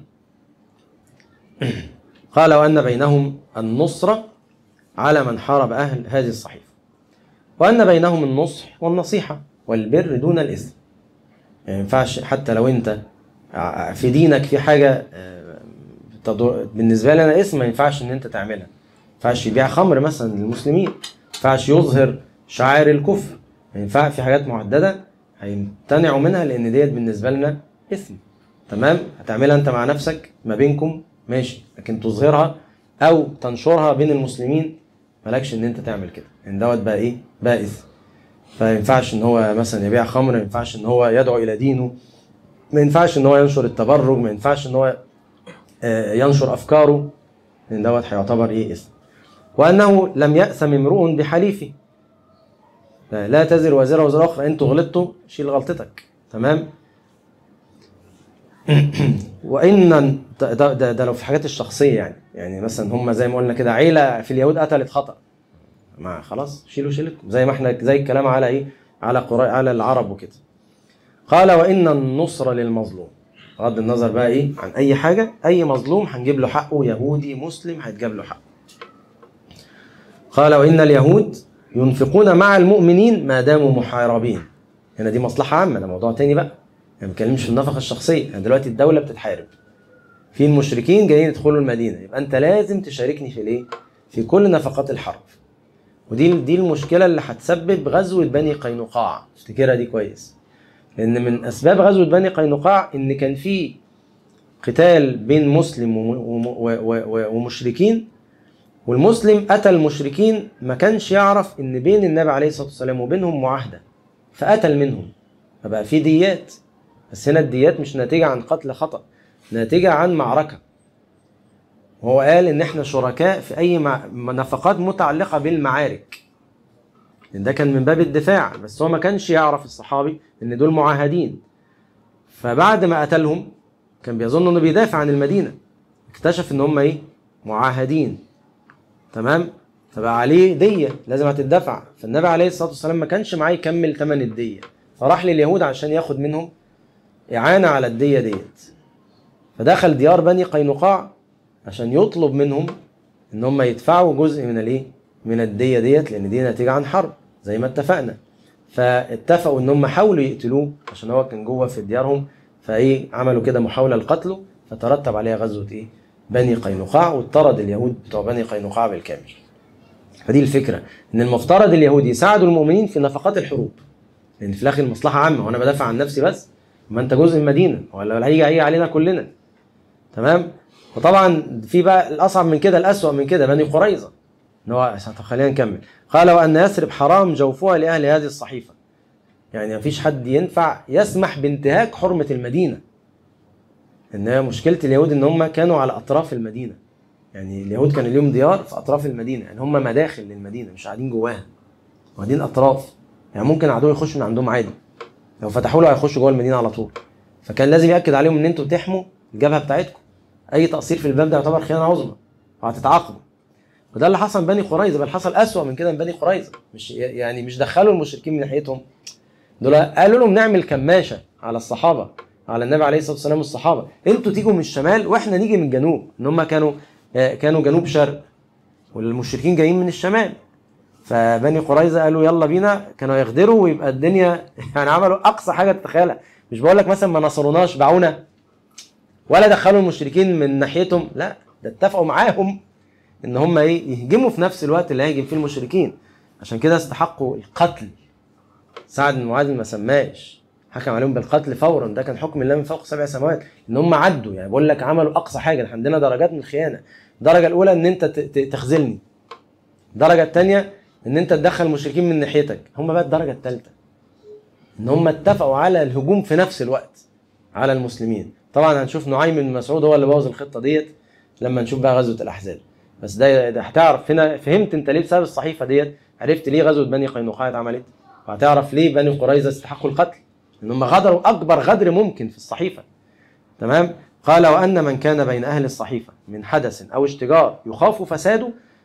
قال وأن بينهم النصرة على من حارب أهل هذه الصحيفة، وأن بينهم النصح والنصيحة والبر دون الإثم. يعني ما ينفعش حتى لو أنت في دينك في حاجة بالنسبة لي أنا اسم، ما ينفعش إن أنت تعملها. ما ينفعش يبيع خمر مثلا للمسلمين، ما ينفعش يظهر شعائر الكفر، ما ينفع في حاجات محددة هيمتنعوا منها لأن ديت بالنسبة لنا اسم. تمام، هتعملها أنت مع نفسك ما بينكم ماشي، لكن تظهرها أو تنشرها بين المسلمين مالكش إن أنت تعمل كده، إن دوت بقى إيه؟ بقى اسم. فما ينفعش إن هو مثلا يبيع خمر، ما ينفعش إن هو يدعو إلى دينه، ما ينفعش إن هو ينشر التبرج، ما ينفعش إن هو ينشر أفكاره، لأن دوت هيعتبر إيه؟ اسم. وأنه لم يأثم امرؤ بحليفه، لا تزر وازرة وزر أخرى، أنتوا غلطتوا شيل غلطتك، تمام. وإن ده, ده, ده لو في حاجات الشخصية، يعني يعني مثلا هم زي ما قلنا كده عيلة في اليهود قتلت خطأ، ما خلاص شيلوا شيلتكم، زي ما احنا زي الكلام على إيه؟ على قراء على العرب وكده. قال وإن النصر للمظلوم، بغض النظر بقى إيه عن أي حاجة، أي مظلوم هنجيب له حقه، يهودي مسلم هيتجاب له حقه. قال وإن اليهود ينفقون مع المؤمنين ما داموا محاربين. هنا دي مصلحة عامة، ده موضوع تاني بقى، يعني ما بتكلمش في النفقة الشخصية. يعني دلوقتي الدولة بتتحارب، في المشركين جايين يدخلوا المدينة، يبقى أنت لازم تشاركني في الإيه؟ في كل نفقات الحرب. ودي دي المشكلة اللي هتسبب غزوة بني قينقاع، افتكرها دي كويس، لأن من أسباب غزوة بني قينقاع إن كان في قتال بين مسلم ومشركين، والمسلم قتل المشركين ما كانش يعرف إن بين النبي عليه الصلاة والسلام وبينهم معاهدة، فقتل منهم، فبقى في ديات. بس هنا الديات مش ناتجة عن قتل خطأ، ناتجة عن معركة. وهو قال إن إحنا شركاء في أي نفقات متعلقة بالمعارك، لأن ده كان من باب الدفاع، بس هو ما كانش يعرف الصحابي إن دول معاهدين. فبعد ما قتلهم كان بيظن إنه بيدافع عن المدينة، اكتشف إن هم إيه؟ معاهدين، تمام؟ فبقى عليه دية لازم هتدفع. فالنبي عليه الصلاة والسلام ما كانش معاه يكمل ثمن الدية، فراح لليهود عشان ياخد منهم إعانة على الدية ديت. فدخل ديار بني قينقاع عشان يطلب منهم إن هم يدفعوا جزء من الإيه؟ من الدية ديت، لأن دي ناتجة عن حرب زي ما اتفقنا. فاتفقوا إن هم حاولوا يقتلوه عشان هو كان جوه في ديارهم، فإيه عملوا كده محاولة لقتله، فترتب عليها غزوة إيه؟ بني قينقاع، واضطرد اليهود بتوع بني قينقاع بالكامل. فدي الفكرة، إن المفترض اليهود يساعدوا المؤمنين في نفقات الحروب، لأن في الآخر المصلحة عامة، وأنا بدافع عن نفسي بس، ما أنت جزء من المدينة ولا هيجي هيجي علينا كلنا، تمام. وطبعا في بقى الأصعب من كده، الأسوأ من كده، بني قريظة، إن هو خلينا نكمل. قال وأن يثرب حرام جوفها لأهل هذه الصحيفة، يعني ما فيش حد ينفع يسمح بانتهاك حرمة المدينة. إن مشكلة اليهود إن هم كانوا على أطراف المدينة، يعني اليهود كان لهم ديار في أطراف المدينة، يعني هم مداخل للمدينة مش قاعدين جواها، قاعدين أطراف، يعني ممكن عدو يخش من عندهم عادي، لو فتحوا له هيخشوا جوه المدينة على طول. فكان لازم يأكد عليهم إن أنتوا تحموا الجبهة بتاعتكم، أي تقصير في الباب ده يعتبر خيانة عظمى وهتتعاقبوا. وده اللي حصل بني قريظة، بل حصل أسوأ من كده من بني قريظة. مش يعني مش دخلوا المشركين من ناحيتهم، دول قالوا لهم نعمل كماشة على الصحابة، على النبي عليه الصلاة والسلام والصحابة، انتوا تيجوا من الشمال واحنا نيجي من الجنوب. ان هم كانوا كانوا جنوب شرق والمشركين جايين من الشمال. فبني قريظة قالوا يلا بينا، كانوا يغدروا ويبقى الدنيا يعني عملوا اقصى حاجة تتخيلها. مش بقول لك مثلا ما نصروناش باعونا ولا دخلوا المشركين من ناحيتهم، لا، ده اتفقوا معاهم ان هم ايه يهجموا في نفس الوقت اللي هيهجم فيه المشركين. عشان كده استحقوا القتل. سعد بن معاذ ما سماش، حكم عليهم بالقتل فورا، ده كان حكم الله من فوق سبع سماوات، ان هم عدوا. يعني بقول لك عملوا اقصى حاجه. عندنا درجات من الخيانه، الدرجه الاولى ان انت تخذلني، الدرجه الثانيه ان انت تدخل المشركين من ناحيتك، هم بقى الدرجه الثالثه ان هم اتفقوا على الهجوم في نفس الوقت على المسلمين. طبعا هنشوف نعيم بن مسعود هو اللي بوظ الخطه ديت لما نشوف بقى غزوه الاحزاب. بس ده, ده هتعرف هنا، فهمت انت ليه بسبب الصحيفه ديت، عرفت ليه غزوه بني قينقاع اتعملت، وهتعرف ليه بني قريظة استحقوا القتل، ان هم غدروا اكبر غدر ممكن في الصحيفة، تمام. قال وان من كان بين اهل الصحيفة من حدث او اشتجار يخاف فساده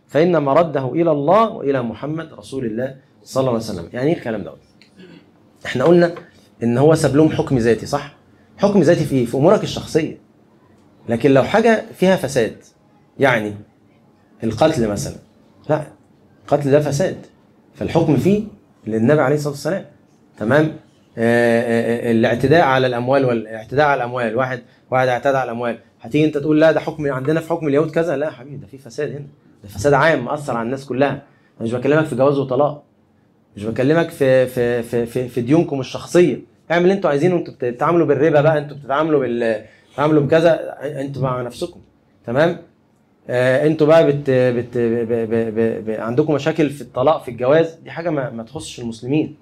فإن مرده إلى الله وإلى محمد رسول الله صلى الله عليه وسلم. يعني ايه الكلام ده؟ احنا قلنا ان هو ساب لهم حكم ذاتي، صح؟ حكم ذاتي في ايه؟ في امورك الشخصيه. لكن لو حاجه فيها فساد، يعني القتل مثلا، لا، القتل ده فساد، فالحكم فيه للنبي عليه الصلاه والسلام. تمام؟ آآ آآ الاعتداء على الاموال، والاعتداء على الاموال، واحد واحد اعتدى على الاموال، هتيجي انت تقول لا ده حكم عندنا في حكم اليهود كذا؟ لا يا حبيبي، ده في فساد هنا، ده فساد عام مأثر على الناس كلها. انا مش بكلمك في جواز وطلاق، مش بكلمك في في في في, في ديونكم الشخصيه. اعمل اللي انتوا عايزينه، انتوا بتتعاملوا بالربا بقى، انتوا بتتعاملوا بال بتتعاملوا بكذا، انتوا مع نفسكم. تمام؟ آه انتوا بقى بت بت ب ب ب ب عندكم مشاكل في الطلاق في الجواز، دي حاجه ما, ما تخصش المسلمين.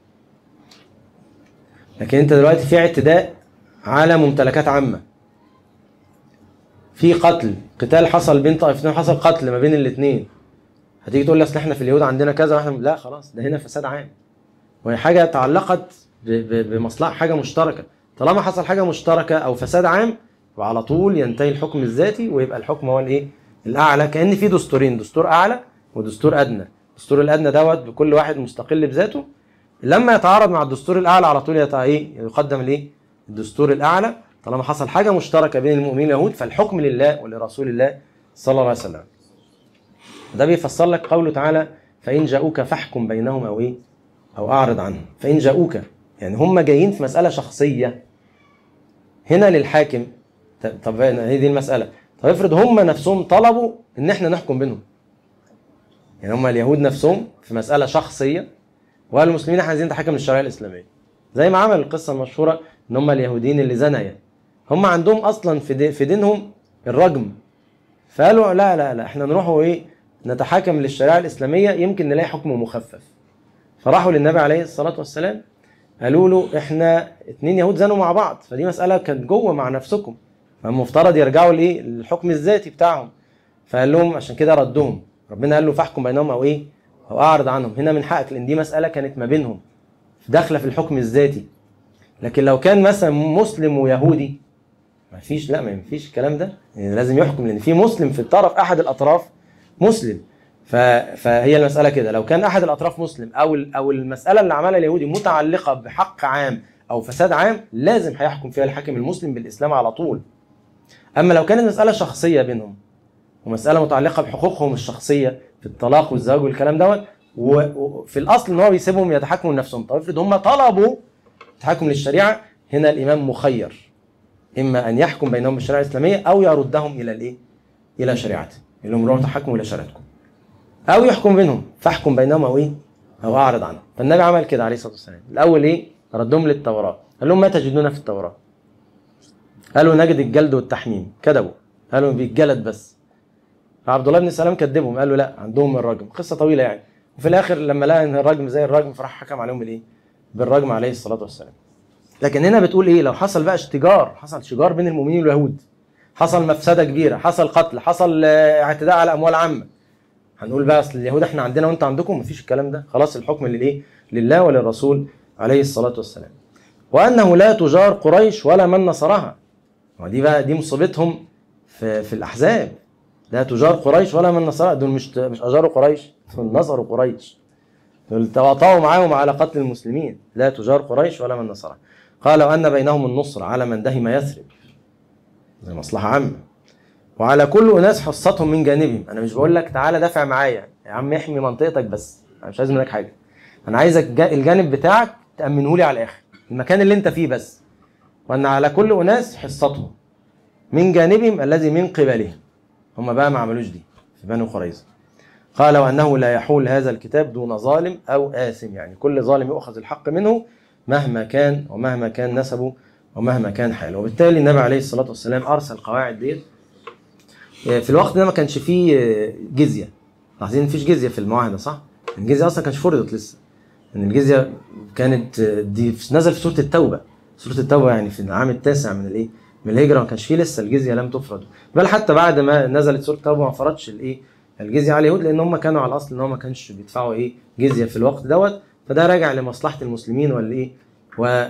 لكن انت دلوقتي في اعتداء على ممتلكات عامه، في قتل، قتال حصل بين طائفتين، حصل قتل ما بين الاثنين، هتيجي تقول لي اصل احنا في اليهود عندنا كذا واحنا، لا خلاص، ده هنا فساد عام، وهي حاجه تعلقت بمصلحه، حاجه مشتركه. طالما حصل حاجه مشتركه او فساد عام، وعلى طول ينتهي الحكم الذاتي، ويبقى الحكم هو الايه؟ الاعلى. كأن في دستورين، دستور اعلى ودستور ادنى. الدستور الادنى دوت بكل واحد مستقل بذاته، لما يتعارض مع الدستور الاعلى على طول يتع ايه؟ يقدم الايه؟ الدستور الاعلى. طالما حصل حاجه مشتركه بين المؤمنين واليهود، فالحكم لله ولرسول الله صلى الله عليه وسلم. ده بيفسر لك قوله تعالى: فإن جاءوك فاحكم بينهم أو إيه؟ أو أعرض عنهم. فإن جاءوك يعني هم جايين في مسألة شخصية هنا للحاكم. طب هي دي المسألة. طب افرض هم نفسهم طلبوا إن إحنا نحكم بينهم، يعني هم اليهود نفسهم في مسألة شخصية، والمسلمين إحنا عايزين نتحكم للشريعة الإسلامية، زي ما عمل القصة المشهورة إن هم اليهوديين اللي زنيا، هم عندهم أصلا في, دي في دينهم الرجم، فقالوا لا لا لا إحنا نروحوا إيه؟ نتحاكم للشريعة الإسلامية، يمكن نلاقي حكم مخفف. فراحوا للنبي عليه الصلاة والسلام قالوا له احنا اتنين يهود زنوا مع بعض، فدي مسألة كانت جوه مع نفسكم، فالمفترض يرجعوا لايه؟ للحكم الذاتي بتاعهم. فقال لهم عشان كده ردهم، ربنا قال له فاحكم بينهم او ايه؟ او اعرض عنهم. هنا من حقك، لان دي مسألة كانت ما بينهم داخلة في الحكم الذاتي. لكن لو كان مثلا مسلم ويهودي، ما فيش، لا ما فيش الكلام ده، يعني لازم يحكم، لان في مسلم في الطرف، احد الاطراف مسلم. فهي المسألة كده، لو كان أحد الأطراف مسلم أو أو المسألة اللي عملها اليهودي متعلقة بحق عام أو فساد عام، لازم هيحكم فيها الحاكم المسلم بالإسلام على طول. أما لو كانت مسألة شخصية بينهم، ومسألة متعلقة بحقوقهم الشخصية في الطلاق والزواج والكلام دوت، وفي الأصل إن هو بيسيبهم يتحكموا لنفسهم. طب افرض هم طلبوا التحكم للشريعة، هنا الإمام مخير، إما أن يحكم بينهم بالشريعة الإسلامية أو يردهم إلى الإيه؟ إلى شريعته، اللي هم روحوا تحكموا إلى شريعتكم، او يحكم بينهم فاحكم بينهم او ايه؟ او اعرض عنهم. فالنبي عمل كده عليه الصلاه والسلام. الاول ايه؟ ردهم للتوراه، قال لهم ما تجدون في التوراه؟ قالوا نجد الجلد والتحميم. كذبوا، قالوا بيتجلد بس. فعبد الله بن سلام كذبهم، قال له لا، عندهم الرجم. قصه طويله يعني. وفي الاخر لما لقى ان الرجم زي الرجم، فراح حكم عليهم بالايه؟ بالرجم عليه الصلاه والسلام. لكن هنا بتقول ايه؟ لو حصل بقى اشتجار، حصل شجار بين المؤمنين واليهود، حصل مفسده كبيره، حصل قتل، حصل اعتداء على اموال عامه، هنقول بقى اصل اليهود احنا عندنا وانت عندكم؟ مفيش الكلام ده، خلاص الحكم للايه؟ لله وللرسول عليه الصلاه والسلام. وانه لا تجار قريش ولا من نصرها. ودي بقى دي مصيبتهم في في الاحزاب، لا تجار قريش ولا من نصرها. دول مش مش اجاروا قريش، دول نصروا قريش، دول تواطؤوا معاهم على قتل المسلمين. لا تجار قريش ولا من نصرها. قال وان بينهم النصر على من دهم يثرب، زي مصلحه عامه، وعلى كل اناس حصتهم من جانبهم. انا مش بقول لك تعالى دافع معايا يا عم، احمي منطقتك بس، انا مش عايز منك حاجه، انا عايزك الجانب بتاعك تامنه لي على الاخر، المكان اللي انت فيه بس. وان على كل اناس حصتهم من جانبهم الذي من قبلهم. هم بقى ما عملوش دي في بنو قريظه. قال وانه لا يحول هذا الكتاب دون ظالم او آثم، يعني كل ظالم يؤخذ الحق منه مهما كان ومهما كان نسبه ومهما كان حاله. وبالتالي النبي عليه الصلاه والسلام ارسل قواعد ديت. في الوقت ده ما كانش فيه جزيه، لاحظين مفيش جزيه في المعاهده صح؟ الجزيه اصلا كانش فرضت لسه، ان يعني الجزيه كانت دي نزل في سوره التوبه، سوره التوبه يعني في العام التاسع من الايه؟ من الهجره، ما كانش فيه لسه الجزيه لم تفرض، بل حتى بعد ما نزلت سوره التوبه ما فرضش الايه؟ الجزيه على اليهود، لان هم كانوا على الاصل ان هم ما كانش بيدفعوا ايه؟ جزيه في الوقت دوت. فده راجع لمصلحه المسلمين ولا ايه؟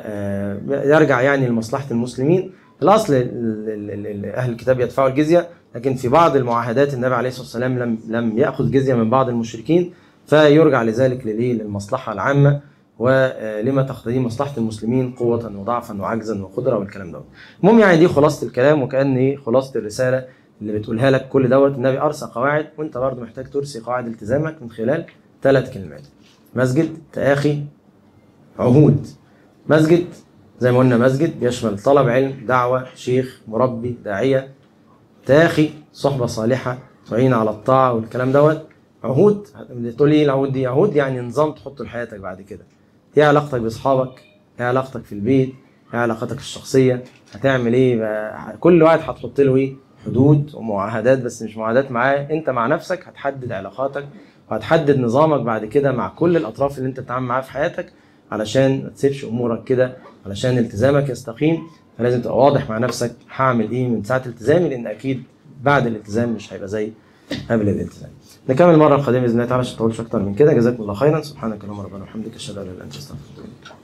ويرجع يعني لمصلحه المسلمين. الاصل اهل الكتاب يدفعوا الجزيه لكن في بعض المعاهدات النبي عليه الصلاة والسلام لم لم يأخذ جزية من بعض المشركين، فيرجع لذلك للمصلحة العامة ولما تقتضيه مصلحة المسلمين قوة وضعفا وعجزا وقدرة والكلام دوت. المهم يعني دي خلاصة الكلام، وكأن خلاصة الرسالة اللي بتقولها لك كل دوت. النبي أرسى قواعد، وأنت برضه محتاج ترسي قواعد التزامك من خلال ثلاث كلمات: مسجد، تآخي، عهود. مسجد زي ما قلنا مسجد بيشمل طلب علم، دعوة، شيخ، مربي، داعية. تآخي صحبة صالحة تعين على الطاعة والكلام دوت. عهود تقول لي العهود دي؟ عهود يعني نظام تحطه لحياتك بعد كده. ايه علاقتك باصحابك؟ ايه علاقتك في البيت؟ ايه علاقتك الشخصيه؟ هتعمل ايه بقى؟ كل واحد هتحط له ايه؟ حدود ومعاهدات، بس مش معاهدات معاه، انت مع نفسك هتحدد علاقاتك وهتحدد نظامك بعد كده مع كل الاطراف اللي انت بتتعامل معاها في حياتك، علشان ما تسيبش امورك كده، علشان التزامك يستقيم. فلازم تبقى واضح مع نفسك هعمل ايه من ساعه التزامي، لان اكيد بعد الالتزام مش هيبقى زي قبل الالتزام. نكمل المره القادمه باذن الله تعالى عشان ما اطولش اكتر من كده. جزاكم الله خيرا. سبحانك اللهم ربنا وبحمدك اشهد ان لا اله الا انت استغفرك.